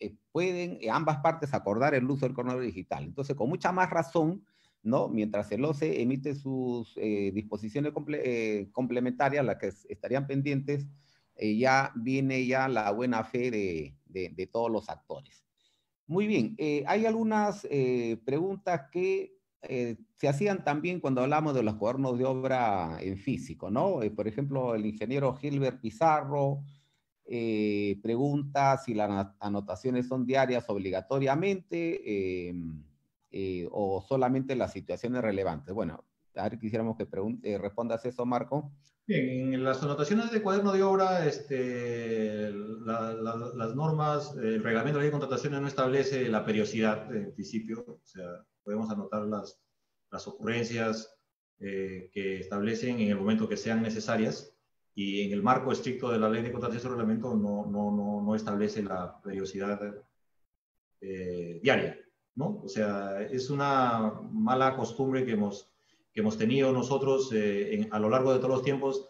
pueden ambas partes acordar el uso del cronómetro digital. Entonces, con mucha más razón, ¿no? Mientras el OCE emite sus disposiciones complementarias, las que estarían pendientes, ya viene ya la buena fe de todos los actores. Muy bien, hay algunas preguntas que se hacían también cuando hablamos de los cuadernos de obra en físico, ¿no? Por ejemplo, el ingeniero Gilbert Pizarro pregunta si las anotaciones son diarias obligatoriamente o solamente las situaciones relevantes. Bueno, a ver, quisiéramos que respondas eso, Marco. Bien, en las anotaciones de cuaderno de obra, las normas, el reglamento de ley de contrataciones no establece la periodicidad en principio, o sea, podemos anotar las ocurrencias que establecen en el momento que sean necesarias, y en el marco estricto de la ley de contratación y reglamento no establece la periodicidad diaria, ¿no? O sea, es una mala costumbre que hemos tenido nosotros a lo largo de todos los tiempos,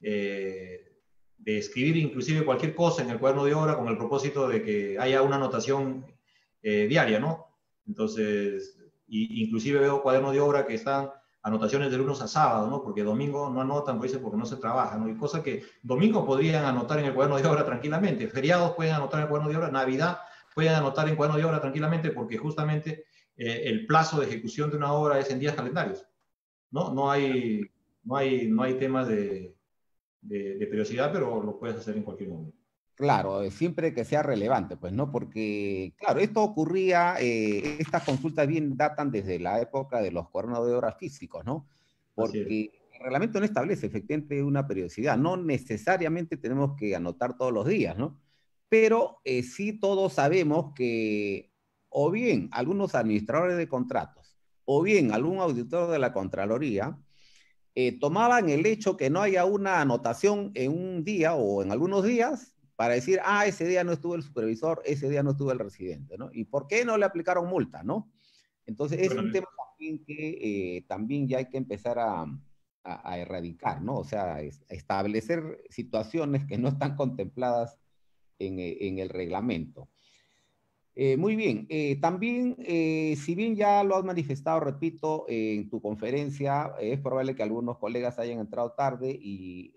de escribir inclusive cualquier cosa en el cuaderno de obra con el propósito de que haya una anotación diaria, ¿no? Entonces, inclusive veo cuadernos de obra que están anotaciones de lunes a sábado, ¿no? Porque domingo no anotan, pues, porque no se trabaja, ¿no? Y cosas que domingo podrían anotar en el cuaderno de obra tranquilamente, feriados pueden anotar en el cuaderno de obra, Navidad pueden anotar en cuaderno de obra tranquilamente, porque justamente el plazo de ejecución de una obra es en días calendarios, ¿no? No hay temas de periodicidad, pero lo puedes hacer en cualquier momento. Claro, siempre que sea relevante, pues, ¿no? Porque, claro, esto ocurría, estas consultas bien datan desde la época de los cuadernos de obra físicos, ¿no? Así es. Porque el reglamento no establece efectivamente una periodicidad, no necesariamente tenemos que anotar todos los días, ¿no? Pero sí todos sabemos que o bien algunos administradores de contratos, o bien algún auditor de la Contraloría, tomaban el hecho que no haya una anotación en un día o en algunos días para decir, ah, ese día no estuvo el supervisor, ese día no estuvo el residente, ¿no? ¿Y por qué no le aplicaron multa, no? Entonces es Bueno, un tema también que también ya hay que empezar a erradicar, ¿no? O sea, establecer situaciones que no están contempladas en el reglamento. Muy bien, también, si bien ya lo has manifestado, repito, en tu conferencia, es probable que algunos colegas hayan entrado tarde y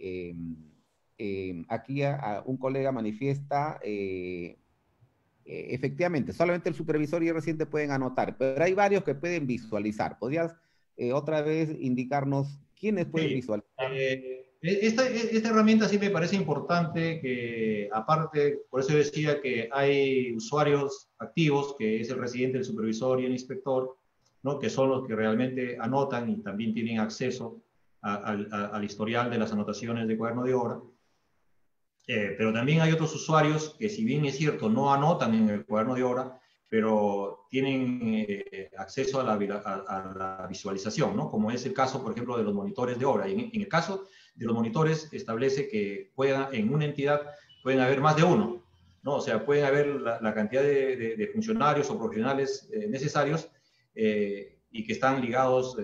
aquí un colega manifiesta, efectivamente, solamente el supervisor y el residente pueden anotar, pero hay varios que pueden visualizar. ¿Podrías otra vez indicarnos quiénes pueden sí. visualizar? Esta herramienta sí me parece importante, que aparte, por eso yo decía que hay usuarios activos, que es el residente, el supervisor y el inspector, ¿no? Que son los que realmente anotan y también tienen acceso al historial de las anotaciones de cuaderno de obra. Pero también hay otros usuarios que, si bien es cierto, no anotan en el cuaderno de obra, pero tienen acceso a la visualización, ¿no? Como es el caso, por ejemplo, de los monitores de obra. En el caso de los monitores, establece que en una entidad pueden haber más de uno, ¿no? O sea, pueden haber la cantidad de funcionarios o profesionales necesarios, y que están ligados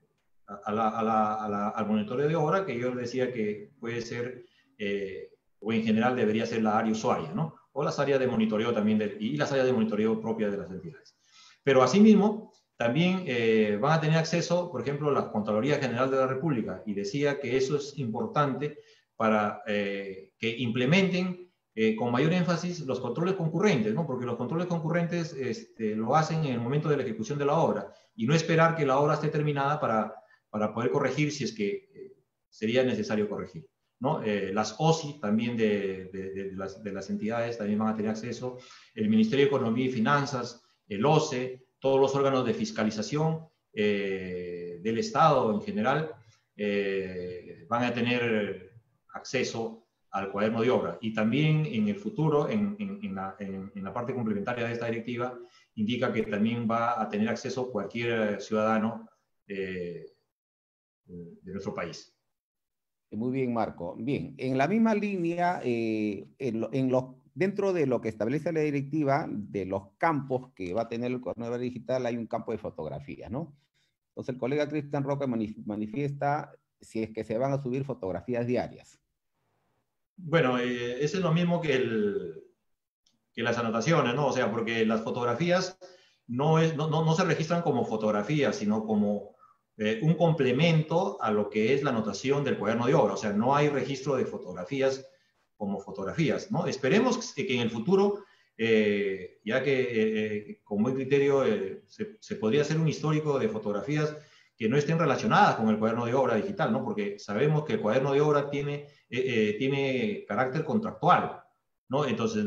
al monitoreo de obra, que yo decía que puede ser, o en general debería ser la área usuaria, ¿no? O las áreas de monitoreo también, y las áreas de monitoreo propias de las entidades. Pero asimismo, también van a tener acceso, por ejemplo, la Contraloría General de la República, y decía que eso es importante para que implementen con mayor énfasis los controles concurrentes, ¿no? Porque los controles concurrentes lo hacen en el momento de la ejecución de la obra, y no esperar que la obra esté terminada para poder corregir si es que sería necesario corregir, ¿no? Las OSI también de las entidades también van a tener acceso, el Ministerio de Economía y Finanzas, el OCE, todos los órganos de fiscalización del Estado en general van a tener acceso al cuaderno de obra. Y también en el futuro, en la parte complementaria de esta directiva, indica que también va a tener acceso cualquier ciudadano de nuestro país. Muy bien, Marco. Bien, en la misma línea, dentro de lo que establece la directiva, de los campos que va a tener el cuaderno digital, hay un campo de fotografías, ¿no? Entonces el colega Cristian Roca manifiesta si es que se van a subir fotografías diarias. Bueno, eso es lo mismo que que las anotaciones, ¿no? O sea, porque las fotografías no se registran como fotografías, sino como un complemento a lo que es la anotación del cuaderno de obra. O sea, no hay registro de fotografías como fotografías, ¿no? Esperemos que en el futuro, ya que con buen criterio se podría hacer un histórico de fotografías que no estén relacionadas con el cuaderno de obra digital, ¿no? Porque sabemos que el cuaderno de obra tiene carácter contractual, ¿no? Entonces,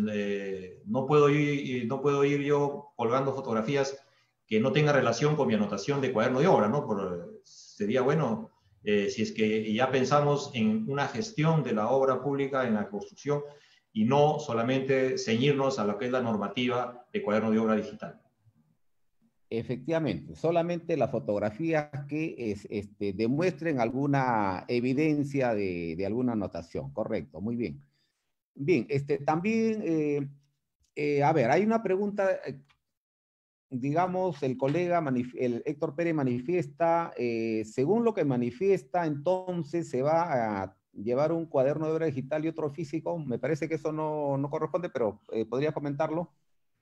no puedo ir yo colgando fotografías que no tengan relación con mi anotación de cuaderno de obra, ¿no? Sería bueno, si es que ya pensamos en una gestión de la obra pública en la construcción y no solamente ceñirnos a lo que es la normativa de cuaderno de obra digital. Efectivamente, solamente las fotografías que demuestren alguna evidencia de alguna anotación. Correcto, muy bien. Bien, también, a ver, hay una pregunta, digamos, el colega, el Héctor Pérez manifiesta, según lo que manifiesta, entonces se va a llevar un cuaderno de obra digital y otro físico. Me parece que eso no corresponde, pero ¿podría comentarlo?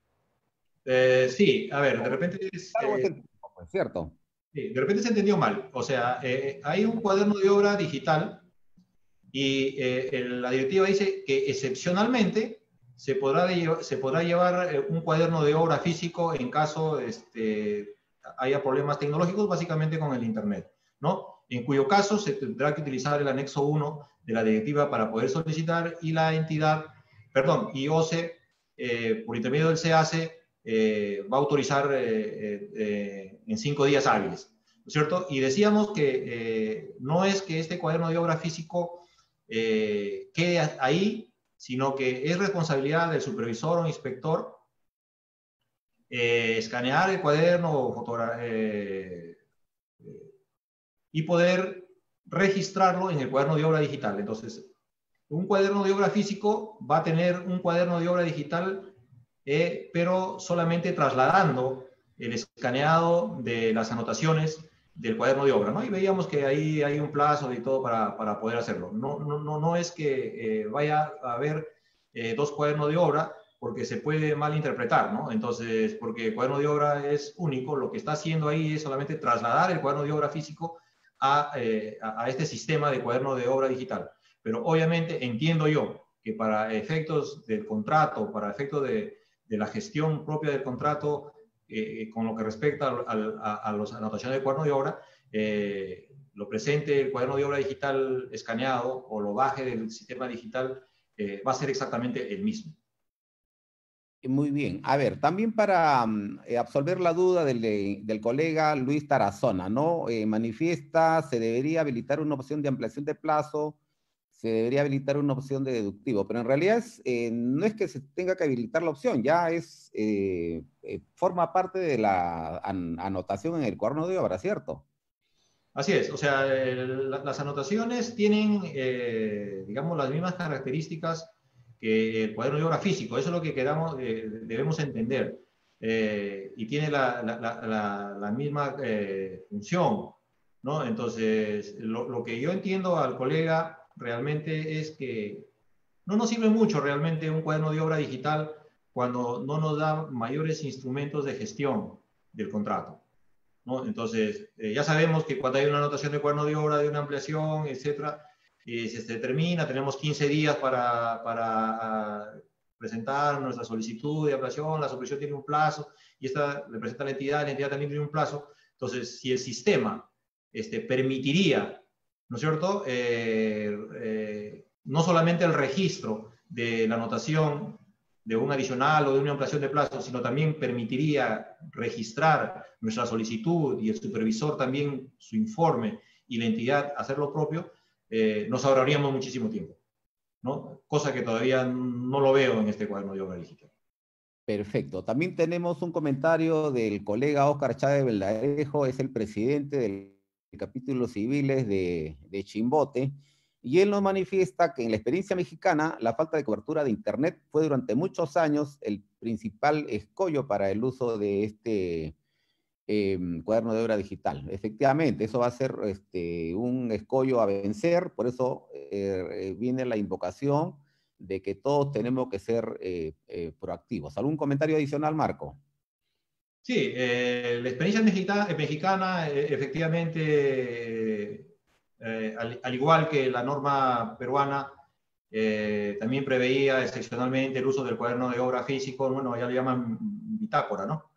Sí, a ver, de repente Claro, es el mismo, pues, ¿cierto? sí, de repente se entendió mal. O sea, hay un cuaderno de obra digital y la directiva dice que excepcionalmente se podrá llevar un cuaderno de obra físico en caso haya problemas tecnológicos, básicamente con el Internet, ¿no? En cuyo caso se tendrá que utilizar el anexo 1 de la directiva para poder solicitar y la entidad, perdón, y OCE, por intermedio del CACE, va a autorizar en 5 días hábiles, ¿no es cierto? Y decíamos que no es que este cuaderno de obra físico quede ahí, sino que es responsabilidad del supervisor o inspector escanear el cuaderno y poder registrarlo en el cuaderno de obra digital. Entonces, un cuaderno de obra físico va a tener un cuaderno de obra digital, pero solamente trasladando el escaneado de las anotaciones del cuaderno de obra, ¿no? Y veíamos que ahí hay un plazo y todo para poder hacerlo. No es que vaya a haber dos cuadernos de obra, porque se puede malinterpretar, ¿no? Entonces, porque el cuaderno de obra es único, lo que está haciendo ahí es solamente trasladar el cuaderno de obra físico a este sistema de cuaderno de obra digital. Pero obviamente entiendo yo que para efectos del contrato, para efectos de la gestión propia del contrato, con lo que respecta a las anotaciones de cuaderno de obra, lo presente el cuaderno de obra digital escaneado o lo baje del sistema digital, va a ser exactamente el mismo. Muy bien. A ver, también para absolver la duda del colega Luis Tarazona, ¿no? Manifiesta, se debería habilitar una opción de ampliación de plazo, se debería habilitar una opción de deductivo, pero en realidad no es que se tenga que habilitar la opción, ya forma parte de la anotación en el cuaderno de obra, ¿cierto? Así es, o sea, las anotaciones tienen, digamos, las mismas características que el cuaderno de obra físico, eso es lo que debemos entender, y tiene la misma función, ¿no? Entonces, lo que yo entiendo al colega realmente es que no nos sirve mucho realmente un cuaderno de obra digital cuando no nos da mayores instrumentos de gestión del contrato, ¿no? Entonces, ya sabemos que cuando hay una anotación de cuaderno de obra, de una ampliación, etcétera, si se termina, tenemos 15 días para presentar nuestra solicitud de ampliación, la solicitud tiene un plazo, y esta le presenta a la entidad también tiene un plazo. Entonces, si el sistema permitiría, ¿no es cierto?, no solamente el registro de la anotación de un adicional o de una ampliación de plazo, sino también permitiría registrar nuestra solicitud y el supervisor también su informe y la entidad hacer lo propio, nos ahorraríamos muchísimo tiempo, ¿no? Cosa que todavía no lo veo en este cuaderno de obra digital. Perfecto. También tenemos un comentario del colega Óscar Chávez Beldarejo, es el presidente del capítulo civiles de Chimbote, y él nos manifiesta que en la experiencia mexicana la falta de cobertura de Internet fue durante muchos años el principal escollo para el uso de este cuaderno de obra digital. Efectivamente, eso va a ser un escollo a vencer, por eso viene la invocación de que todos tenemos que ser proactivos. ¿Algún comentario adicional, Marco? Sí, la experiencia mexicana efectivamente, al igual que la norma peruana, también preveía excepcionalmente el uso del cuaderno de obra físico, bueno, ya le llaman bitácora, ¿no?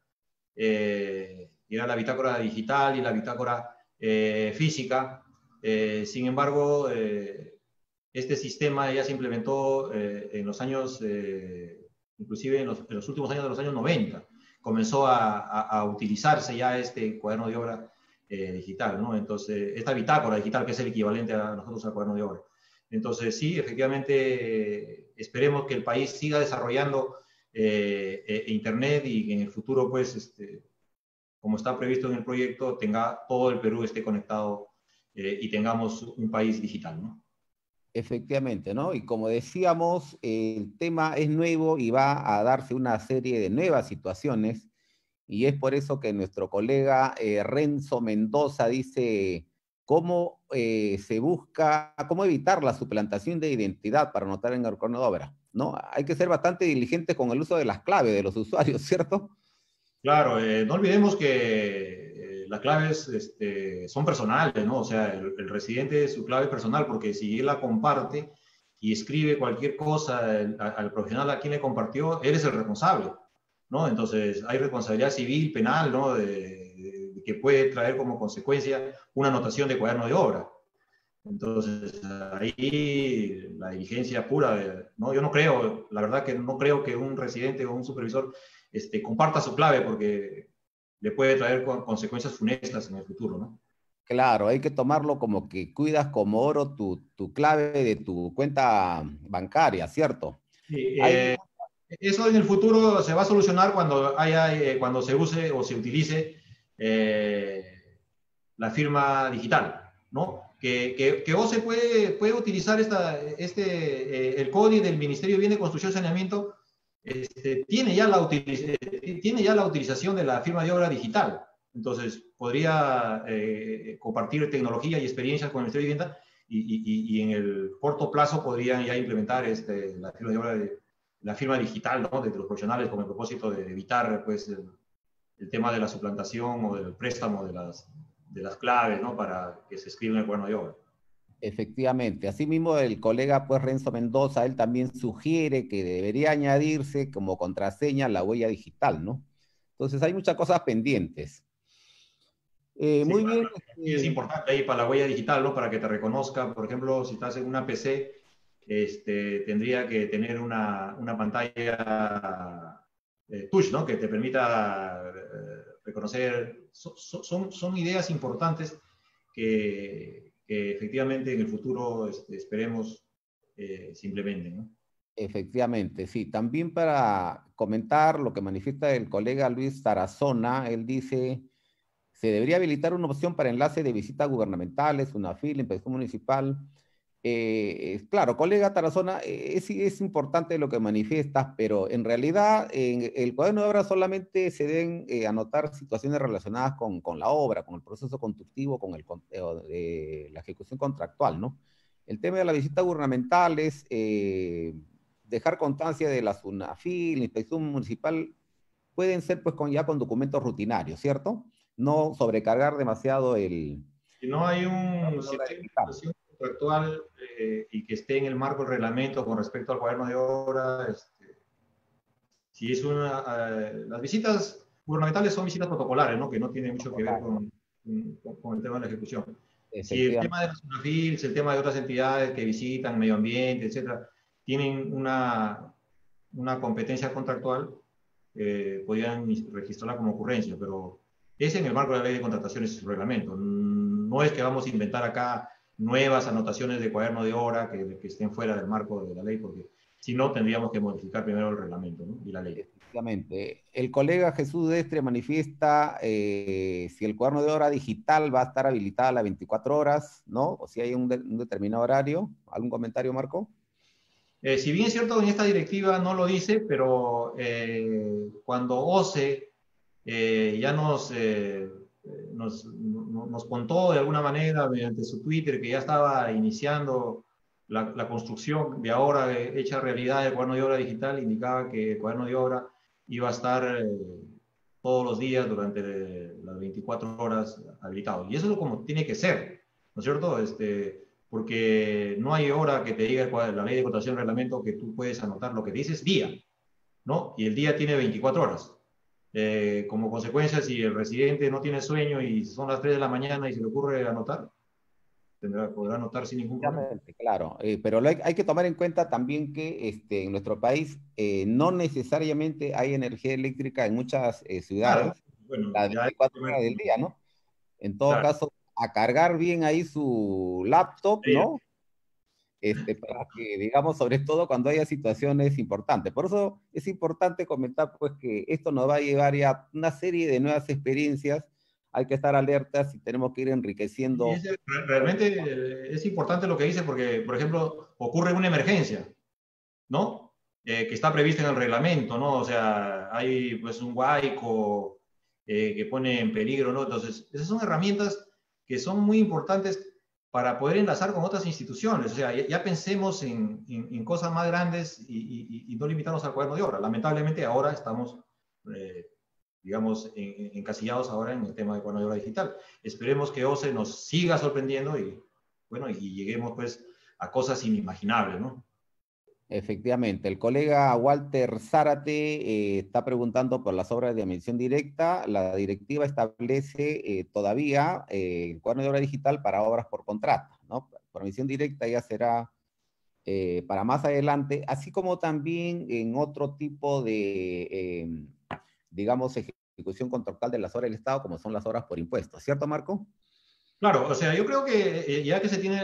Y era la bitácora digital y la bitácora física. Sin embargo, este sistema ya se implementó en los años, inclusive en los últimos años de los años 90. Comenzó a utilizarse ya este cuaderno de obra digital, ¿no? Entonces, esta bitácora digital, que es el equivalente a nosotros al cuaderno de obra. Entonces, sí, efectivamente, esperemos que el país siga desarrollando Internet y que en el futuro, pues, como está previsto en el proyecto, todo el Perú esté conectado y tengamos un país digital, ¿no? Efectivamente, ¿no? Y como decíamos, el tema es nuevo y va a darse una serie de nuevas situaciones, y es por eso que nuestro colega Renzo Mendoza dice cómo se busca, cómo evitar la suplantación de identidad para anotar en el cuaderno de obra, ¿no? Hay que ser bastante diligentes con el uso de las claves de los usuarios, ¿cierto? Claro, no olvidemos que las claves son personales, ¿no? O sea, el residente es su clave personal, porque si él la comparte y escribe cualquier cosa al profesional a quien le compartió, él es el responsable, ¿no? Entonces, hay responsabilidad civil, penal, ¿no? Que puede traer como consecuencia una anotación de cuaderno de obra. Entonces, ahí la diligencia pura, ¿no? Yo no creo, la verdad que no creo que un residente o un supervisor comparta su clave, porque le puede traer consecuencias funestas en el futuro, ¿no? Claro, hay que tomarlo como que cuidas como oro tu clave de tu cuenta bancaria, ¿cierto? Sí, Hay, eso en el futuro se va a solucionar cuando cuando se use o se utilice la firma digital, ¿no? Que OCE puede utilizar el código del Ministerio de Bienes, Construcción y Saneamiento, tiene ya la utilización de la firma de obra digital. Entonces, podría compartir tecnología y experiencias con el Ministerio de Vivienda, y en el corto plazo podrían ya implementar la firma de obra la firma digital, ¿no? De los profesionales, con el propósito de evitar, pues, el tema de la suplantación o del préstamo de las claves, ¿no? Para que se escriba en el cuaderno de obra. efectivamente. Asimismo, el colega pues Renzo Mendoza, él también sugiere que debería añadirse como contraseña la huella digital, ¿no? Entonces hay muchas cosas pendientes. Sí, Muy bien. es importante ahí para la huella digital, ¿no? Para que te reconozca. Por ejemplo, si estás en una PC, tendría que tener una pantalla touch, ¿no? Que te permita reconocer. Son ideas importantes que efectivamente en el futuro esperemos se implementen, ¿no? Efectivamente, sí. También para comentar lo que manifiesta el colega Luis Tarazona, él dice, se debería habilitar una opción para enlace de visitas gubernamentales, una fila, inspección municipal. Claro, colega Tarazona, es importante lo que manifiestas, pero en realidad en el cuaderno de obra solamente se deben anotar situaciones relacionadas con la obra, con el proceso constructivo, la ejecución contractual, ¿no? El tema de las visitas gubernamentales, dejar constancia de la SUNAFIL, la inspección municipal, pueden ser pues ya con documentos rutinarios, ¿cierto? No sobrecargar demasiado el... Si no hay una situación contractual y que esté en el marco del reglamento con respecto al cuaderno de obra, si es las visitas gubernamentales son visitas protocolares, ¿no? Que no tienen mucho que ver con el tema de la ejecución. Si el tema de Efectivamente. las UNAFIL, el tema de otras entidades que visitan medio ambiente, etcétera, tienen una competencia contractual, podrían registrarla como ocurrencia, pero es en el marco de la ley de contrataciones y su reglamento. No es que vamos a inventar acá nuevas anotaciones de cuaderno de obra que estén fuera del marco de la ley, porque si no, tendríamos que modificar primero el reglamento, ¿no? Y la ley. Efectivamente. El colega Jesús Destre manifiesta si el cuaderno de obra digital va a estar habilitada a las 24 horas, ¿no? O si hay un determinado horario. ¿Algún comentario, Marco? Si bien es cierto, en esta directiva no lo dice, pero cuando OCE ya nos contó de alguna manera mediante su Twitter que ya estaba iniciando la construcción de ahora hecha realidad del cuaderno de obra digital indicaba que el cuaderno de obra iba a estar todos los días durante las 24 horas habilitado. Y eso es como tiene que ser, ¿no es cierto? Porque no hay hora que te diga la ley de contratación reglamento que tú puedes anotar, lo que dices día, ¿no? Y el día tiene 24 horas. Como consecuencia, si el residente no tiene sueño y son las 3 de la mañana y se le ocurre anotar, podrá anotar sin ningún problema. Claro, pero hay que tomar en cuenta también que en nuestro país no necesariamente hay energía eléctrica en muchas Claro, ciudades bueno, las ya 24 horas del día, ¿no? En todo claro. caso, a cargar bien ahí su laptop, Sí, ¿no? Para que, digamos, sobre todo cuando haya situaciones importantes. Por eso es importante comentar, pues, que esto nos va a llevar ya una serie de nuevas experiencias. Hay que estar alertas y tenemos que ir y enriqueciendo. realmente es importante lo que dice porque, por ejemplo, ocurre una emergencia, ¿no? Que está prevista en el reglamento, ¿no? O sea, hay pues un huaico que pone en peligro, ¿no? Entonces, esas son herramientas que son muy importantes para poder enlazar con otras instituciones. O sea, ya pensemos en cosas más grandes y no limitarnos al cuaderno de obra. Lamentablemente ahora estamos, eh, digamos, encasillados ahora en el tema de cuaderno de obra digital. Esperemos que OCE nos siga sorprendiendo y, bueno, y lleguemos pues a cosas inimaginables, ¿no? Efectivamente, el colega Walter Zárate está preguntando por las obras de admisión directa. La directiva establece todavía el cuaderno de obra digital para obras por contrato, ¿no? Por admisión directa ya será para más adelante, así como también en otro tipo de, digamos, ejecución contractual de las obras del Estado, como son las obras por impuestos. ¿Cierto, Marco? Claro, o sea, yo creo que ya que se tiene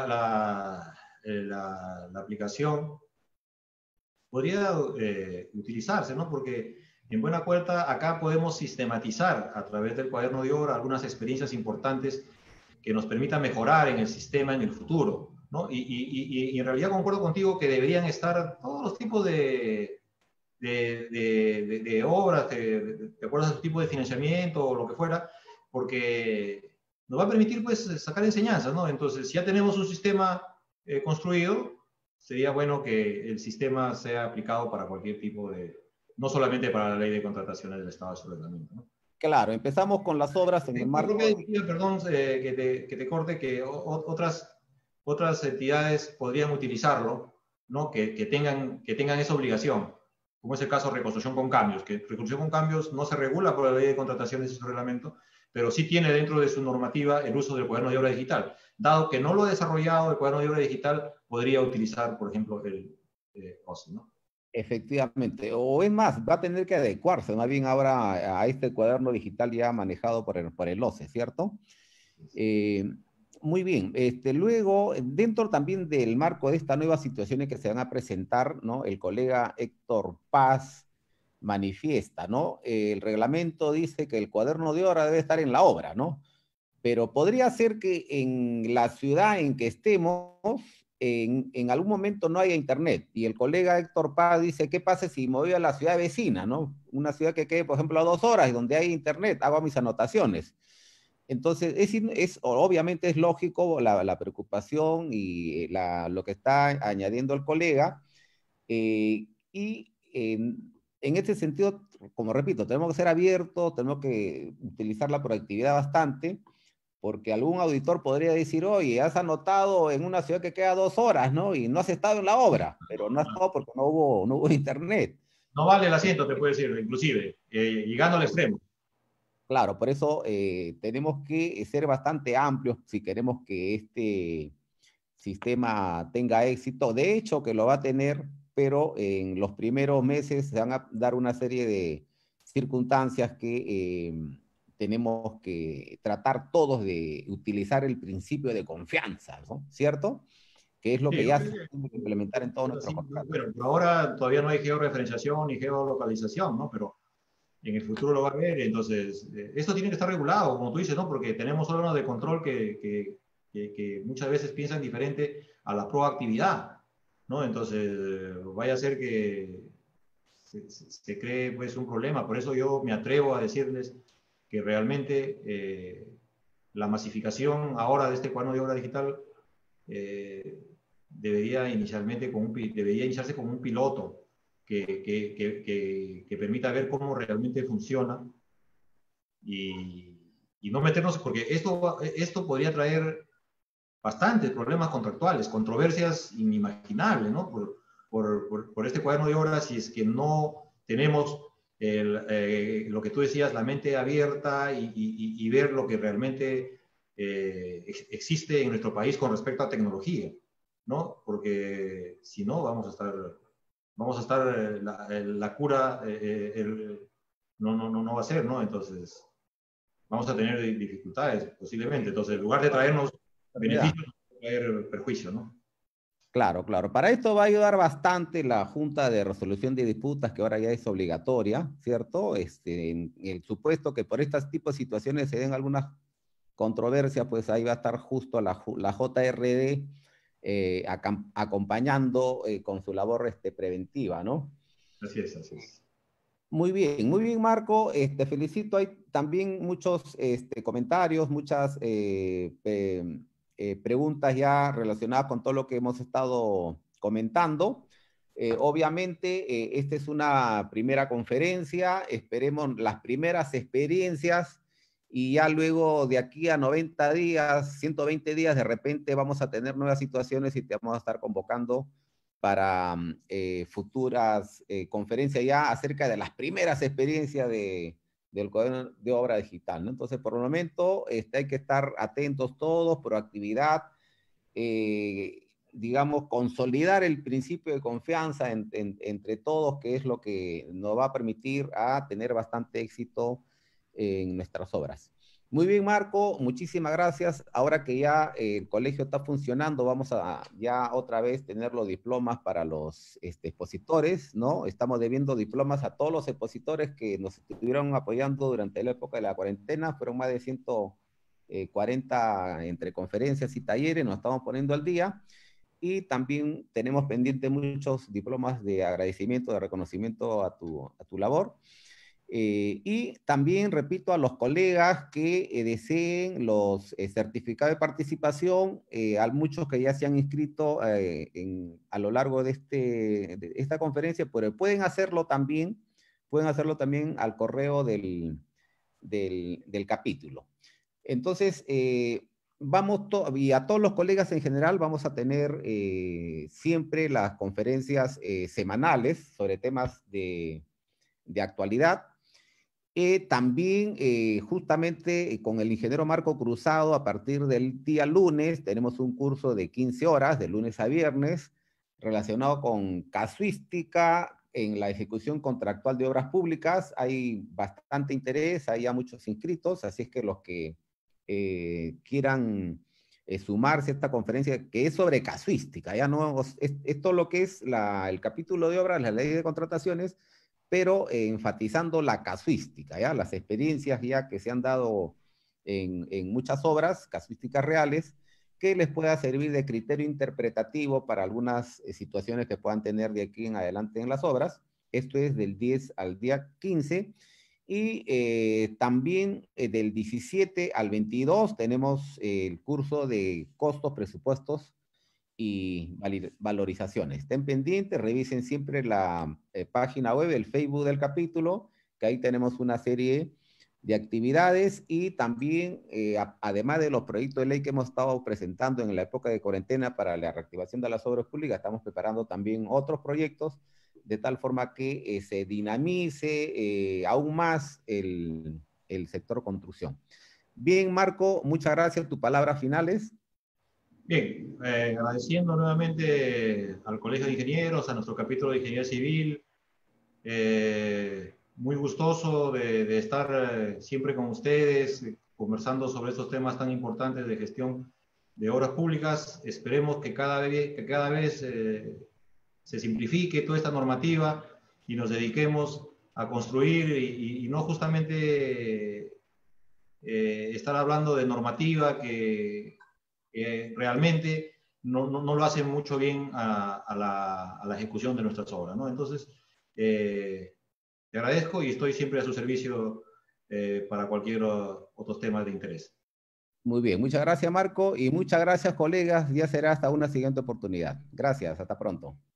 la aplicación, podría utilizarse, ¿no? Porque en buena cuenta acá podemos sistematizar a través del cuaderno de obra algunas experiencias importantes que nos permitan mejorar en el sistema en el futuro, ¿no? Y en realidad concuerdo contigo que deberían estar todos los tipos de obras, de acuerdo a su tipo de financiamiento o lo que fuera, porque nos va a permitir pues sacar enseñanzas, ¿no? Entonces, si ya tenemos un sistema construido, sería bueno que el sistema sea aplicado para cualquier tipo no solamente para la ley de contrataciones del Estado de su reglamento, ¿no? Claro, empezamos con las obras en el La propia marco. directiva, perdón, que te corte, que otras entidades podrían utilizarlo, ¿no? Que tengan esa obligación, como es el caso de reconstrucción con cambios, que reconstrucción con cambios no se regula por la ley de contrataciones y su reglamento, pero sí tiene dentro de su normativa el uso del cuaderno de obra digital. Dado que no lo ha desarrollado el cuaderno de obra digital, podría utilizar, por ejemplo, el OSI, ¿no? Efectivamente, o es más, va a tener que adecuarse más bien ahora a este cuaderno digital ya manejado por el OCE, ¿cierto? Eh, Muy bien, luego, dentro también del marco de estas nuevas situaciones que se van a presentar, ¿no? El colega Héctor Paz manifiesta, ¿no? El reglamento dice que el cuaderno de obra debe estar en la obra, ¿no? Pero podría ser que en la ciudad en que estemos, en algún momento no haya internet. Y el colega Héctor Paz dice, ¿qué pasa si me voy a la ciudad vecina, ¿no? Una ciudad que quede, por ejemplo, a 2 horas y donde hay internet, hago mis anotaciones. Entonces, obviamente es lógico la preocupación y lo que está añadiendo el colega. En este sentido, como repito, tenemos que ser abiertos, tenemos que utilizar la proactividad bastante, porque algún auditor podría decir, oye, has anotado en una ciudad que queda 2 horas, ¿no? Y no has estado en la obra, pero no has estado porque no hubo internet. No vale el asiento, te puedo decir, inclusive, llegando al extremo. Claro, por eso tenemos que ser bastante amplios si queremos que este sistema tenga éxito. De hecho, que lo va a tener, pero en los primeros meses se van a dar una serie de circunstancias que tenemos que tratar todos de utilizar el principio de confianza, ¿no? ¿Cierto? Que es lo Sí, que yo ya creo se tiene que implementar en todos que nuestros así, contratos. bueno, por ahora todavía no hay georreferenciación ni geolocalización, ¿no? Pero en el futuro lo va a haber, entonces, esto tiene que estar regulado, como tú dices, ¿no? Porque tenemos órganos de control que muchas veces piensan diferente a la proactividad, ¿no? Entonces, vaya a ser que se cree pues un problema. Por eso yo me atrevo a decirles que realmente la masificación ahora de este cuaderno de obra digital debería iniciarse con un piloto que permita ver cómo realmente funciona y no meternos, porque esto podría traer bastantes problemas contractuales, controversias inimaginables, ¿no? Por este cuaderno de obras, si es que no tenemos lo que tú decías, la mente abierta y ver lo que realmente existe en nuestro país con respecto a tecnología, ¿no? Porque si no, vamos a estar la cura, no va a ser, ¿no? Entonces, vamos a tener dificultades posiblemente. Entonces, en lugar de traernos beneficios, va a traer perjuicio, ¿no? Claro, claro. Para esto va a ayudar bastante la Junta de Resolución de Disputas, que ahora ya es obligatoria, ¿cierto? En el supuesto que por estos tipos de situaciones se den algunas controversias, pues ahí va a estar justo la JRD acompañando con su labor preventiva, ¿no? Así es, así es. Muy bien, Marco. Te felicito. Hay también muchos comentarios, muchas preguntas ya relacionadas con todo lo que hemos estado comentando. Obviamente, esta es una primera conferencia. Esperemos las primeras experiencias y ya luego de aquí a 90 días, 120 días, de repente vamos a tener nuevas situaciones y te vamos a estar convocando para futuras conferencias ya acerca de las primeras experiencias del cuaderno de obra digital, ¿no? Entonces, por el momento, hay que estar atentos todos, proactividad, digamos, consolidar el principio de confianza entre todos, que es lo que nos va a permitir a tener bastante éxito en nuestras obras. Muy bien, Marco, muchísimas gracias. Ahora que ya el colegio está funcionando, vamos a ya otra vez tener los diplomas para los expositores, ¿no? Estamos debiendo diplomas a todos los expositores que nos estuvieron apoyando durante la época de la cuarentena. Fueron más de 140 entre conferencias y talleres, nos estamos poniendo al día. Y también tenemos pendientes muchos diplomas de agradecimiento, de reconocimiento a tu labor. Y también, repito, a los colegas que deseen los certificados de participación, a muchos que ya se han inscrito a lo largo de esta conferencia, pero pueden hacerlo también al correo del capítulo. Entonces, y a todos los colegas en general vamos a tener siempre las conferencias semanales sobre temas de actualidad. También, justamente con el ingeniero Marco Cruzado, a partir del día lunes, tenemos un curso de 15 horas, de lunes a viernes, relacionado con casuística en la ejecución contractual de obras públicas. Hay bastante interés, hay ya muchos inscritos, así es que los que quieran sumarse a esta conferencia, que es sobre casuística, ya no es todo lo que es el capítulo de obras, la ley de contrataciones, pero enfatizando la casuística, ¿ya? Las experiencias ya que se han dado en muchas obras, casuísticas reales, que les pueda servir de criterio interpretativo para algunas situaciones que puedan tener de aquí en adelante en las obras. Esto es del 10 al día 15. Y también del 17 al 22 tenemos el curso de costos, presupuestos y valorizaciones. Estén pendientes, revisen siempre la página web, el Facebook del capítulo, que ahí tenemos una serie de actividades y también, además de los proyectos de ley que hemos estado presentando en la época de cuarentena para la reactivación de las obras públicas, estamos preparando también otros proyectos de tal forma que se dinamice aún más el sector construcción. Bien, Marco, muchas gracias. Tus palabras finales. Bien, agradeciendo nuevamente al Colegio de Ingenieros, a nuestro capítulo de Ingeniería Civil. Muy gustoso de estar siempre con ustedes, conversando sobre estos temas tan importantes de gestión de obras públicas. Esperemos que cada vez se simplifique toda esta normativa y nos dediquemos a construir y no justamente estar hablando de normativa que realmente no lo hace mucho bien a la ejecución de nuestras obras, ¿no? Entonces, te agradezco y estoy siempre a su servicio para cualquier otros temas de interés. Muy bien, muchas gracias Marco y muchas gracias colegas. Ya será hasta una siguiente oportunidad. Gracias, hasta pronto.